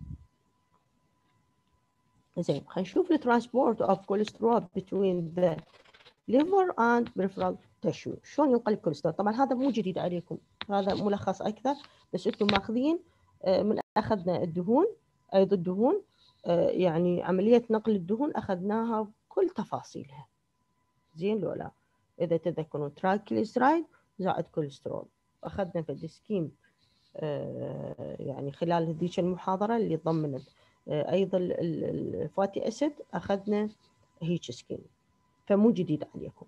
A: زين، خلينا نشوف الترانسبورت اوف cholesterol between the liver and peripheral tissue. شلون ينقل الكوليسترول؟ طبعا هذا مو جديد عليكم، هذا ملخص اكثر، بس انتم ماخذين من اخذنا الدهون، ايض الدهون، يعني عمليه نقل الدهون اخذناها بكل تفاصيلها. زين لو لا؟ اذا تذكرون ترايكليسرايد زائد كوليسترول، اخذنا في السكيم يعني خلال هذيك المحاضره اللي ضمنت ايضا الفاتي اسيد، اخذنا هيك سكيم، فمو جديد عليكم.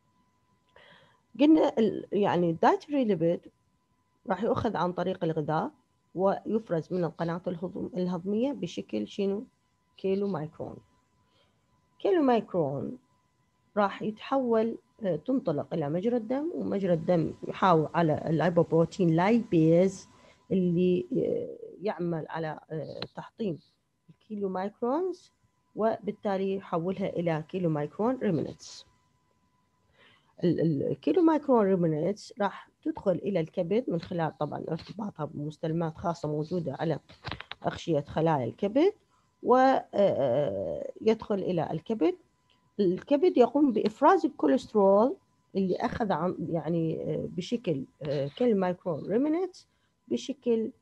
A: قلنا يعني الدايتري ليبيد راح يؤخذ عن طريق الغذاء، ويفرز من القناة الهضمية بشكل شنو؟ كيلو مايكرون. كيلو مايكرون راح يتحول، تنطلق إلى مجرى الدم، ومجرى الدم يحاول على اللايبوبروتين لايبيز اللي يعمل على تحطيم الكيلو مايكرونز، وبالتالي يحولها إلى كيلو مايكرون ريمنتس. الكيلو مايكرون ريمنتس راح تدخل إلى الكبد من خلال طبعا ارتباطها بمستلمات خاصة موجودة على أغشية خلايا الكبد، ويدخل إلى الكبد. الكبد يقوم بإفراز الكوليسترول اللي أخذ عن يعني بشكل كيلو مايكرون ريمنتس، بشكل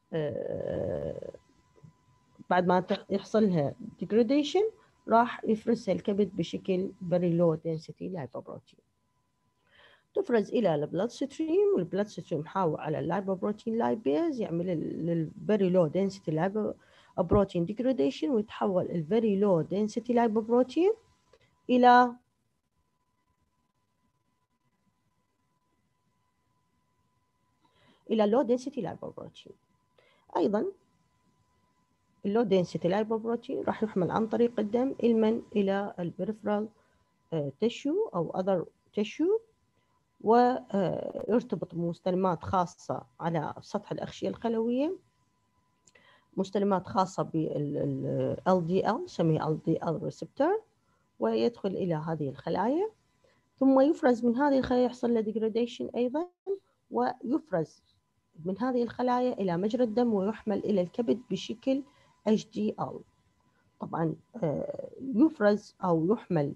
A: بعد ما يحصل لها degradation راح يفرزها الكبد بشكل very low density lipoprotein، تفرز الى البلاد ستريم، والبلاد ستريم يحاول على اللايبوبروتين لايبيز، يعمل الفيري لو دنسيتي لايبوبروتين ديجراديشن، ويتحول الفيري لو دنسيتي لايبوبروتين الى لو دنسيتي لايبوبروتين. ايضا اللو دنسيتي لايبوبروتين راح يحمل عن طريق الدم الى البريفرال تيشو او اذر تيشو، ويرتبط بمستلمات خاصة على سطح الأغشية الخلوية، مستلمات خاصة بال LDL نسميه LDL receptor، ويدخل إلى هذه الخلايا، ثم يفرز من هذه الخلايا، يحصل له degradation أيضا، ويفرز من هذه الخلايا إلى مجرى الدم، ويحمل إلى الكبد بشكل HDL. طبعا يفرز أو يحمل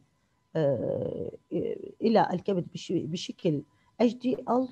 A: إلى الكبد بشكل HDL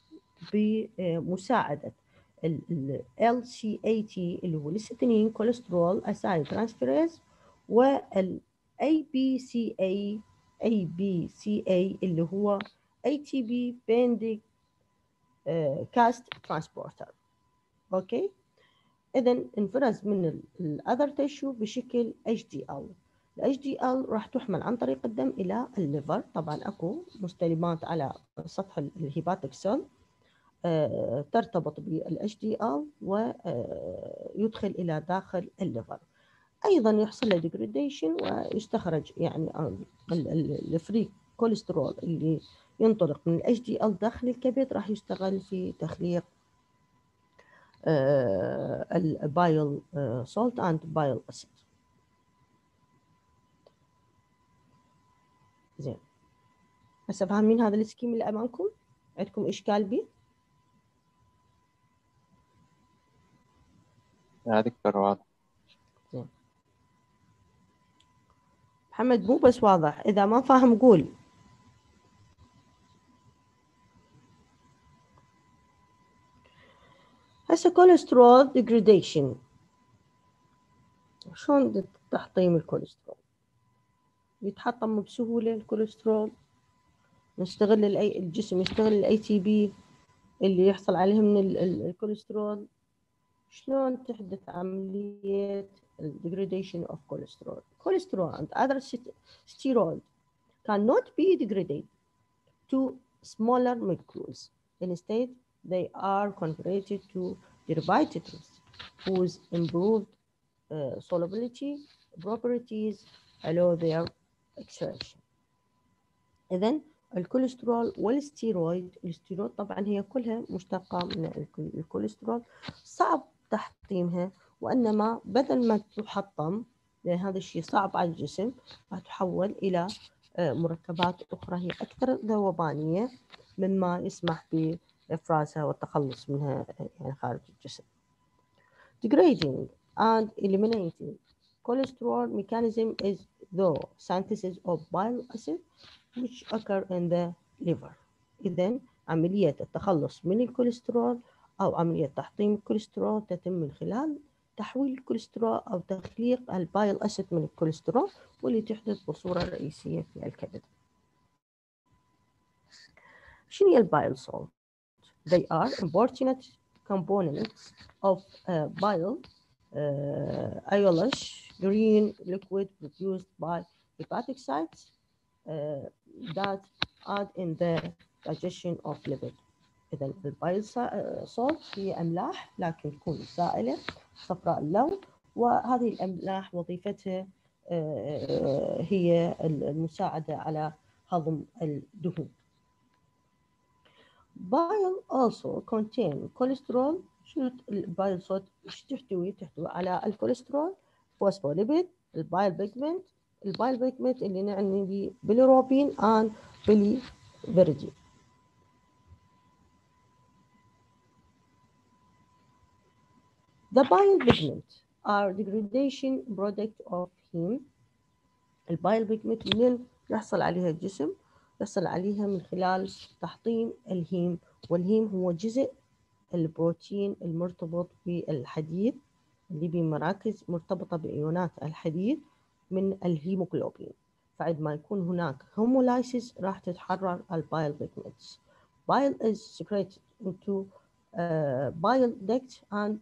A: بمساعدة ال LCAT اللي هو الستينين كوليسترول أسايل ترانسفيريز، وال ABCA ABCA اللي هو ATP binding cast transporter. اوكي، اذا انفرز من الاذر تيشو بشكل HDL. ال HDL راح تحمل عن طريق الدم الى الليفر. طبعا اكو مستلمات على سطح الهيباتيك سيل ترتبط بال HDL ويدخل الى داخل الليفر. ايضا يحصل له ديجريديشن ويستخرج يعني الفري كوليسترول اللي ينطلق من ال HDL داخل الكبد راح يستغل في تخليق البايل سولت اند بايل اسيد. زين، هسه فاهمين هذا السكيم اللي امامكم؟ عندكم اشكال بيه؟
C: يا دكتور واضح.
A: زين محمد، مو بس واضح، اذا ما فاهم قول. هسه كوليسترول ديجريديشن، شلون تحطيم الكوليسترول؟ يتحطم بسهولة الكوليسترول، نستغل الجسم يستغل الاي تي بي اللي يحصل عليه من الكوليسترول. شلون تحدث عملية degradation of cholesterol? Cholesterol and other steroids cannot be degraded to smaller molecules. Instead, they are converted to derivatives whose improved solubility properties allow their extraction. إذن الكوليسترول والستيرويد، الستيرويد طبعا هي كلها مشتقة من الكوليسترول، صعب تحطيمها، وإنما بدل ما تحطم، لأن هذا الشيء صعب على الجسم، تحول إلى مركبات أخرى هي أكثر ذوبانية مما يسمح بإفرازها والتخلص منها يعني خارج الجسم. Degrading and eliminating cholesterol mechanism is the synthesis of bile acid which occur in the liver. إذن عملية التخلص من الكوليسترول أو عملية تحطيم الكوليسترول تتم من خلال تحويل الكوليسترول أو تخليق البايل أسيد من الكوليسترول، واللي تحدث بصورة رئيسية في الكبد. شنو هي البايل سولت؟ They are important components of bile iolish green liquid produced by hepatic cytes that add in the digestion of lipid. إذا البايل سولت هي أملاح لكن تكون سائلة صفراء اللون، وهذه الأملاح وظيفتها هي المساعدة على هضم الدهون. Bile also contain cholesterol. شنو البايل سولت؟ تحتوي على الكوليسترول، فوسفوليبيد، البايل بيجمنت، البايل بيجمنت اللي نعني به بيليروبين and biliverdin. The bile pigment are degradation product of heme. البايل بيجمنت منين يحصل عليها الجسم؟ يحصل عليها من خلال تحطيم الهيم، والهيم هو جزء البروتين المرتبط بالحديد اللي بمراكز مرتبطة بإيونات الحديد من الهيموغلوبين. فعندما يكون هناك هومولايسيس راح تتحرر البايل بيجمنتس. Bile is secreted into bile duct and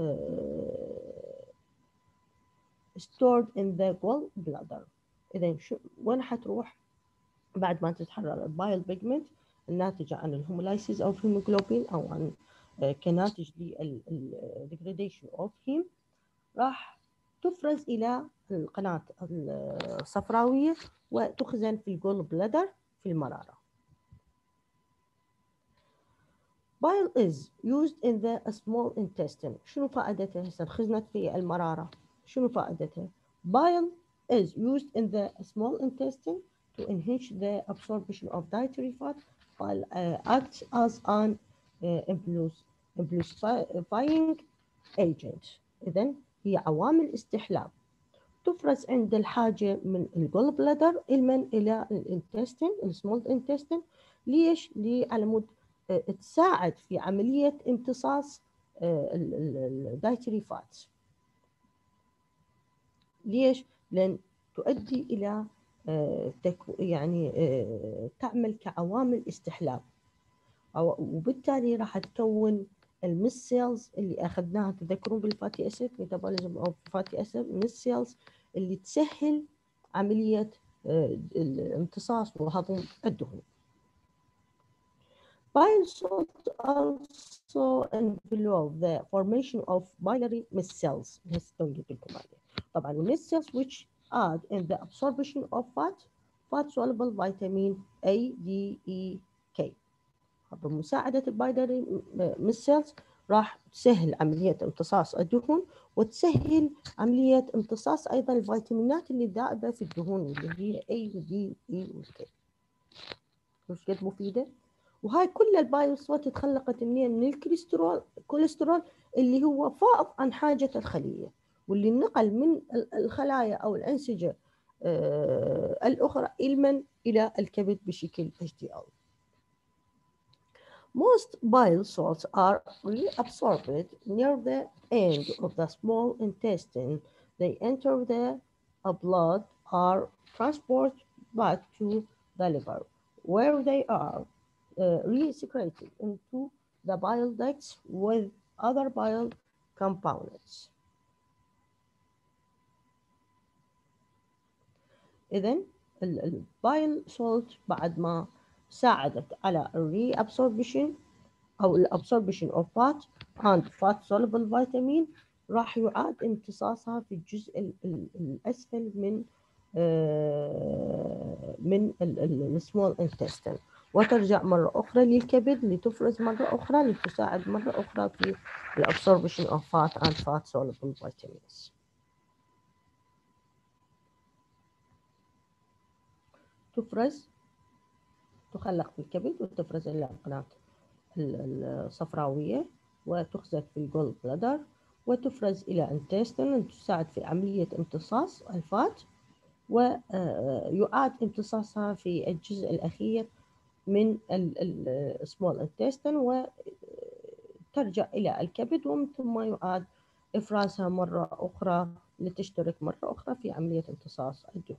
A: stored in the gallbladder. إذا وين حتروح بعد ما تتحرر البايل بيجمنت الناتجة عن الهومولايسيس أو هيموغلوبين أو عن كناتج للديجريديشن أوف هيم؟ راح تفرز إلى القناة الصفراوية وتخزن في الجول بلادر في المرارة. Bile is used in the small intestine. شنو فائدتها؟ هسه خزنت في المرارة، شنو فائدتها؟ Bile is used in the small intestine to enhance the absorption of dietary fat. Bile acts as an emulsifying agent. إذن هي عوامل استحلاب تفرز عند الحاجة من الجول بلادر إلى الانتستين السمول انتستين. ليش؟ على مود تساعد في عملية امتصاص الدايتري فاتس. ليش؟ لأن تؤدي إلى يعني تعمل كعوامل استحلاب، وبالتالي راح تكون المس سيلز اللي اخذناها، تذكرون بالفاتي اسيد ميتابوليزم اوف فاتي اسيد، مس سيلز اللي تسهل عمليه الامتصاص وهضم الدهون. Bile salts also involve the formation of biliary mist cells. طبعا المist cells which aid in the absorption of fat soluble vitamin A, D, E, K. بمساعدة البايلري ميست سيلز راح تسهل عملية امتصاص الدهون، وتسهل عملية امتصاص أيضا الفيتامينات اللي ذائبة في الدهون اللي هي A و D E و K. مش قد مفيدة؟ وهاي كل البايوسوات اتخلقت منين؟ من الكوليسترول اللي هو فائض عن حاجة الخلية، واللي نقل من الخلايا أو الأنسجة الأخرى إلى الكبد بشكل HDL. Most bile salts are reabsorbed near the end of the small intestine. They enter the blood, are transported back to the liver, where they are re-secreted into the bile ducts with other bile components. إذن البايل سولت بعد ما ساعدت على reabsorption أو الابsorption of fat and fat soluble vitamin، راح يعاد امتصاصها في الجزء الأسفل من السمول intestine، وترجع مرة أخرى للكبد لتفرز مرة أخرى لتساعد مرة أخرى في الابsorption of fat and fat soluble vitamins. تخلق في الكبد وتفرز إلى القناة الصفراوية، وتخزن في الجول بلادر، وتفرز إلى intestine تساعد في عملية امتصاص الفات، ويعاد امتصاصها في الجزء الأخير من السمول intestine، وترجع إلى الكبد، ومن ثم يعاد إفرازها مرة أخرى لتشترك مرة أخرى في عملية امتصاص الدهون.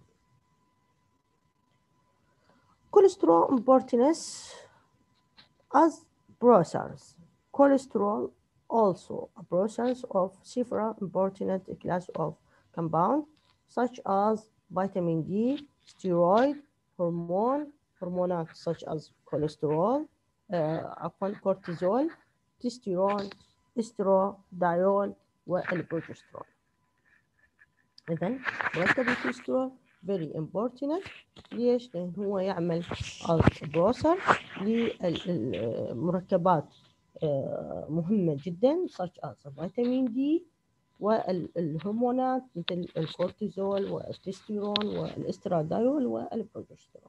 A: Cholesterol importance as processors. Cholesterol also a process of several important class of compound such as vitamin D, steroid, hormones such as cholesterol, cortisol, testosterone, estradiol والبروجسترون. إذن مركب الكوليسترول very important. ليش؟ لأن هو يعمل بروسر للمركبات مهمة جدا such as فيتامين دي والهرمونات مثل الكورتيزول والتستيرون والاسترادايول والبروجسترون.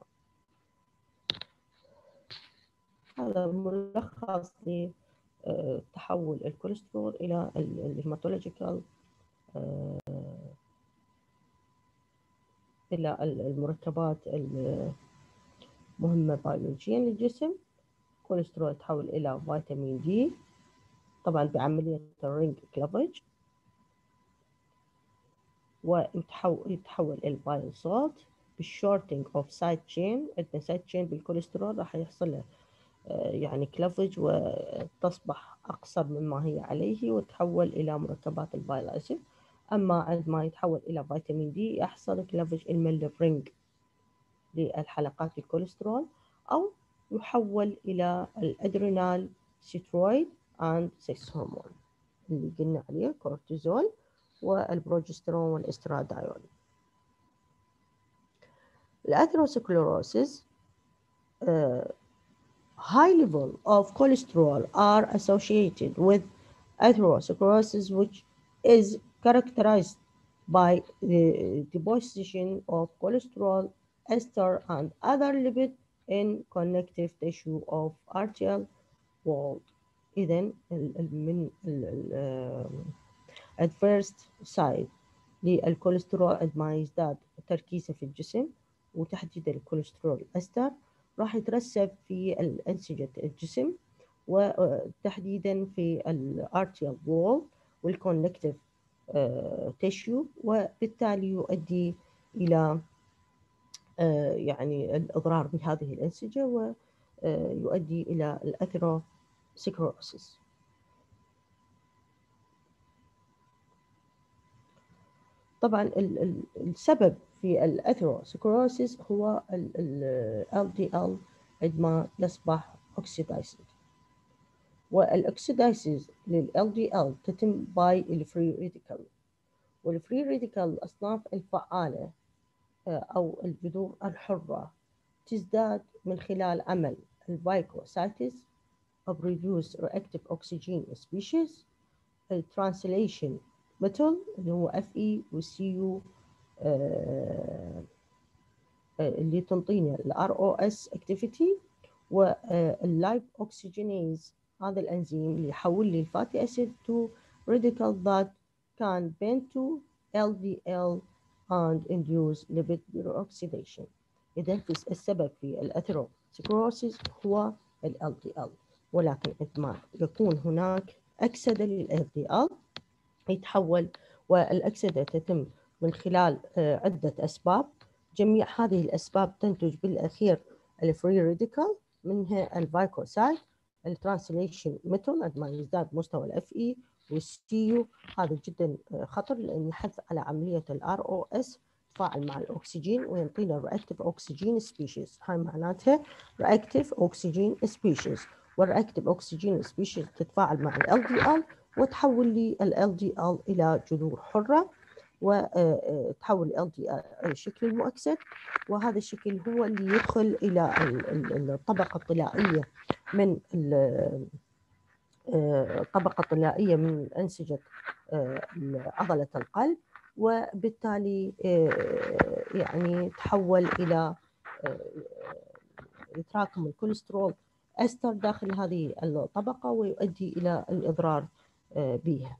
A: هذا ملخص لتحول الكوليسترول إلى الهيماتولوجيكال إلى المركبات المهمة بيولوجيا للجسم. الكوليسترول يتحول إلى فيتامين دي طبعا بعملية الرينج كلافج، ويتحول إلى بايل سولت بالشورتنج اوف سايد تشين. عندنا سايد تشين بالكوليسترول راح يحصل له يعني كلافج وتصبح أقصر مما هي عليه، وتحول إلى مركبات البايل أسيد. أما عندما يتحول إلى فيتامين دي يحصل كلافج الميل رينج للحلقات الكوليسترول، أو يحول إلى الأدرينال ستيرويد and سكس هرمون اللي قلنا عليه كورتيزول والبروجسترون والاسترادايول. الأثيروسكليروسيس high level of cholesterol are associated with atherosclerosis, which is characterized by the deposition of cholesterol, ester, and other lipid in connective tissue of arterial wall. إذن من adverse side للكوليسترول عندما يزداد تركيزه في الجسم، وتحديدا الكوليسترول أستر، راح يترسب في أنسجة الجسم، وتحديدا في الارتيال وول والكونكتيف تيشيو، وبالتالي يؤدي إلى يعني الإضرار بهذه الأنسجة ويؤدي إلى الأثيروسكليروسيس. طبعا السبب في الأثيروسكليروسيس هو ال LDL عندما يصبح أكسيدايزد، والأكسيدايزز لل LDL تتم باي الفري راديكال، والفري راديكال الأصناف الفعالة أو الجذور الحرة تزداد من خلال عمل الفايكوسايتس of reduced reactive oxygen species، الترانسليشن ميتال اللي هو FE والCU اللي تنطينا ال ROS activity، واللايب اوكسجينيز هذا الانزيم اللي يحول لي الفاتي اسيد to radical that can bend to LDL and induce lipid peroxidation. إذا السبب في الأثيروسكليروسيس هو ال LDL، ولكن عندما يكون هناك أكسدة لل LDL يتحول، والأكسدة تتم من خلال عدة أسباب. جميع هذه الأسباب تنتج بالأخير الفري راديكال، منها الفايكوسايت، الترانسليشن ميتال عندما يزداد مستوى الاف اي والسي يو. هذا جدا خطر لأن يحث على عملية الار او اس تفاعل مع الأكسجين وينطينا الرياكتيف أكسجين سبيشيز. هاي معناتها رياكتيف أكسجين سبيشيز، والرياكتيف أكسجين سبيشيز تتفاعل مع ال LDL وتحول لي ال LDL إلى جذور حرة، وتحول ال LDL الشكل المؤكسد، وهذا الشكل هو اللي يدخل إلى الطبقة الطلائية من الطبقة الطلائية من أنسجة عضلة القلب، وبالتالي يعني تحول إلى يتراكم الكوليسترول أستر داخل هذه الطبقة ويؤدي إلى الإضرار بها.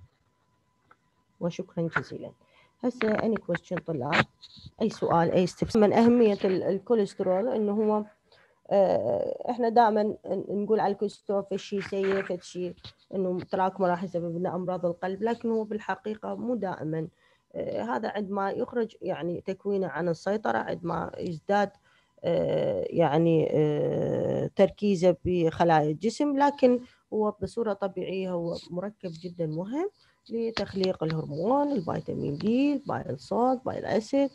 A: وشكرا جزيلا. هسه any question طلاب، أي سؤال، أي استفسار. من أهمية الكوليسترول إنه هو إحنا دائما نقول على الكوليسترول في شيء سيء، في شيء إنه تراكمه راح يسبب لنا أمراض القلب، لكن هو بالحقيقة مو دائما. هذا عندما يخرج يعني تكوينه عن السيطرة، عندما يزداد يعني تركيزه بخلايا الجسم، لكن هو بصورة طبيعية هو مركب جدا مهم لتخليق الهرمون، الفيتامين دي، البايل سولت، بايل اسيد.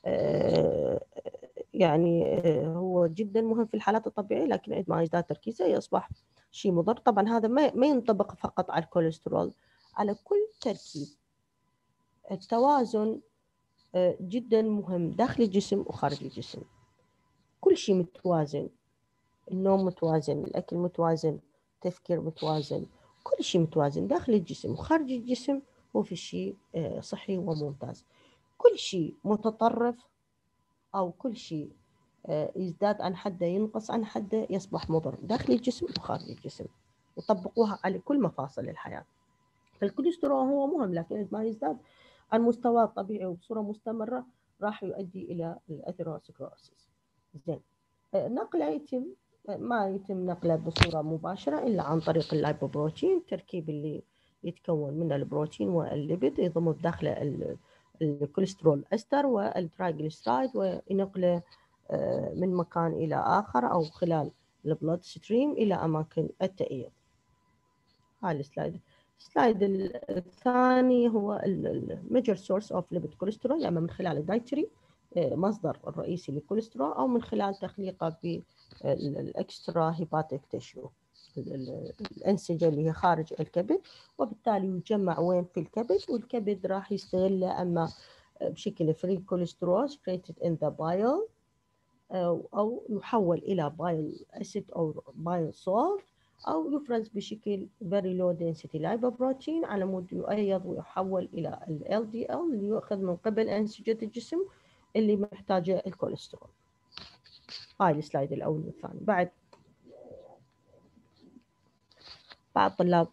A: يعني هو جدا مهم في الحالات الطبيعية، لكن عندما يزداد تركيزه يصبح شيء مضر. طبعا هذا ما ينطبق فقط على الكوليسترول، على كل تركيب. التوازن جدا مهم داخل الجسم وخارج الجسم، كل شيء متوازن، النوم متوازن، الأكل متوازن، تفكير متوازن، كل شيء متوازن داخل الجسم وخارج الجسم، وفي شيء صحي وممتاز. كل شيء متطرف أو كل شيء يزداد عن حده ينقص عن حده يصبح مضر داخل الجسم وخارج الجسم، وطبقوها على كل مفاصل الحياة. فالكوليسترول هو مهم، لكن عندما يزداد عن مستوى الطبيعي وبصورة مستمرة راح يؤدي إلى الأثيروسكليروسيس. زين، نقله ما يتم نقله بصورة مباشرة إلا عن طريق اللايبوبروتين، التركيب اللي يتكون من البروتين والليبيد يضم بداخله الكوليسترول أستر والترايجليسرايد، وينقله من مكان إلى آخر أو خلال البلود ستريم إلى أماكن التأييد. هاي السلايد الثاني هو الميجر سورس اوف ليبيد كوليسترول، اما من خلال الدايتري مصدر الرئيسي للكوليسترول، او من خلال تخليقه بالاكسترا هيباتيك تيشو، الانسجه اللي هي خارج الكبد، وبالتالي يجمع وين؟ في الكبد، والكبد راح يستغله اما بشكل فري كوليسترول secreted in the bile، او يحول الى بايل اسيد او بايل سولت، أو يفرز بشكل very low density lipoprotein على مود يؤيض ويحول إلى ال LDL اللي يؤخذ من قبل أنسجة الجسم اللي محتاجة الكوليسترول. هاي السلايد الأول والثاني. بعد طلاب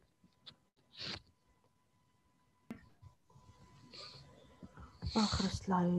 A: آخر سلايد.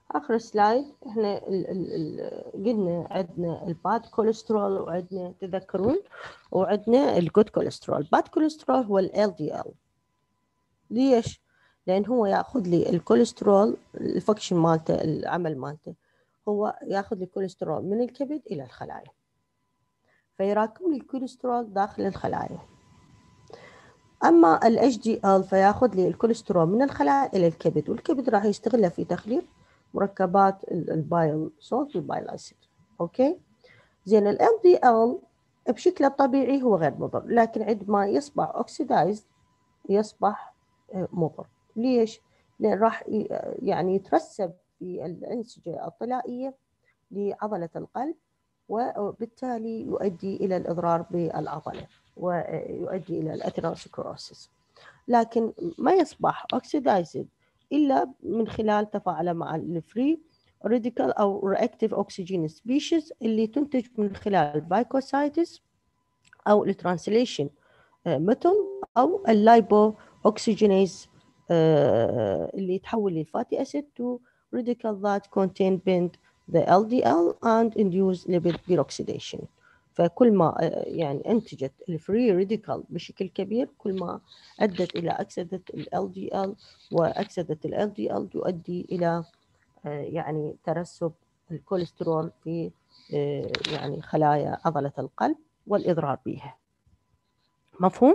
A: آخر سلايد احنا قلنا عندنا الباد كوليسترول وعندنا تذكرون وعندنا الجود كوليسترول. الباد كوليسترول هو ال LDL. ليش؟ لأن هو يأخذ لي الكوليسترول، الفكشن مالته، العمل مالته هو يأخذ لي الكوليسترول من الكبد إلى الخلايا، فيراكم لي الكوليسترول داخل الخلايا. أما ال HDL فيأخذ لي الكوليسترول من الخلايا إلى الكبد، والكبد راح يستغله في تخليط مركبات البايل سولت والبايل أسيد. أوكي؟ زين ال LDL بشكله الطبيعي هو غير مضر، لكن عندما يصبح أوكسيدايز يصبح مضر. ليش؟ لأن راح يعني يترسب في الأنسجة الطلائية لعضلة القلب، وبالتالي يؤدي إلى الإضرار بالعضلة ويؤدي إلى الأثيروسكلروسيس. لكن ما يصبح أوكسيدايزد إلا من خلال تفاعله مع الفري راديكال أو رياكتيف أكسجين سبيشيز اللي تنتج من خلال البايكوسايتس أو الترانسليشن ميثود أو اللايبو أكسجينيز اللي يتحول للفاتي أسيد to radical that contain bend the LDL and induce lipid peroxidation. فكل ما يعني أنتجت الفري راديكال بشكل كبير كل ما أدت إلى أكسدة ال LDL، وأكسدة ال LDL تؤدي إلى يعني ترسب الكوليسترول في يعني خلايا عضلة القلب والإضرار بها. مفهوم؟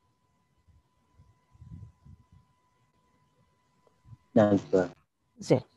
F: نعم.
A: زين.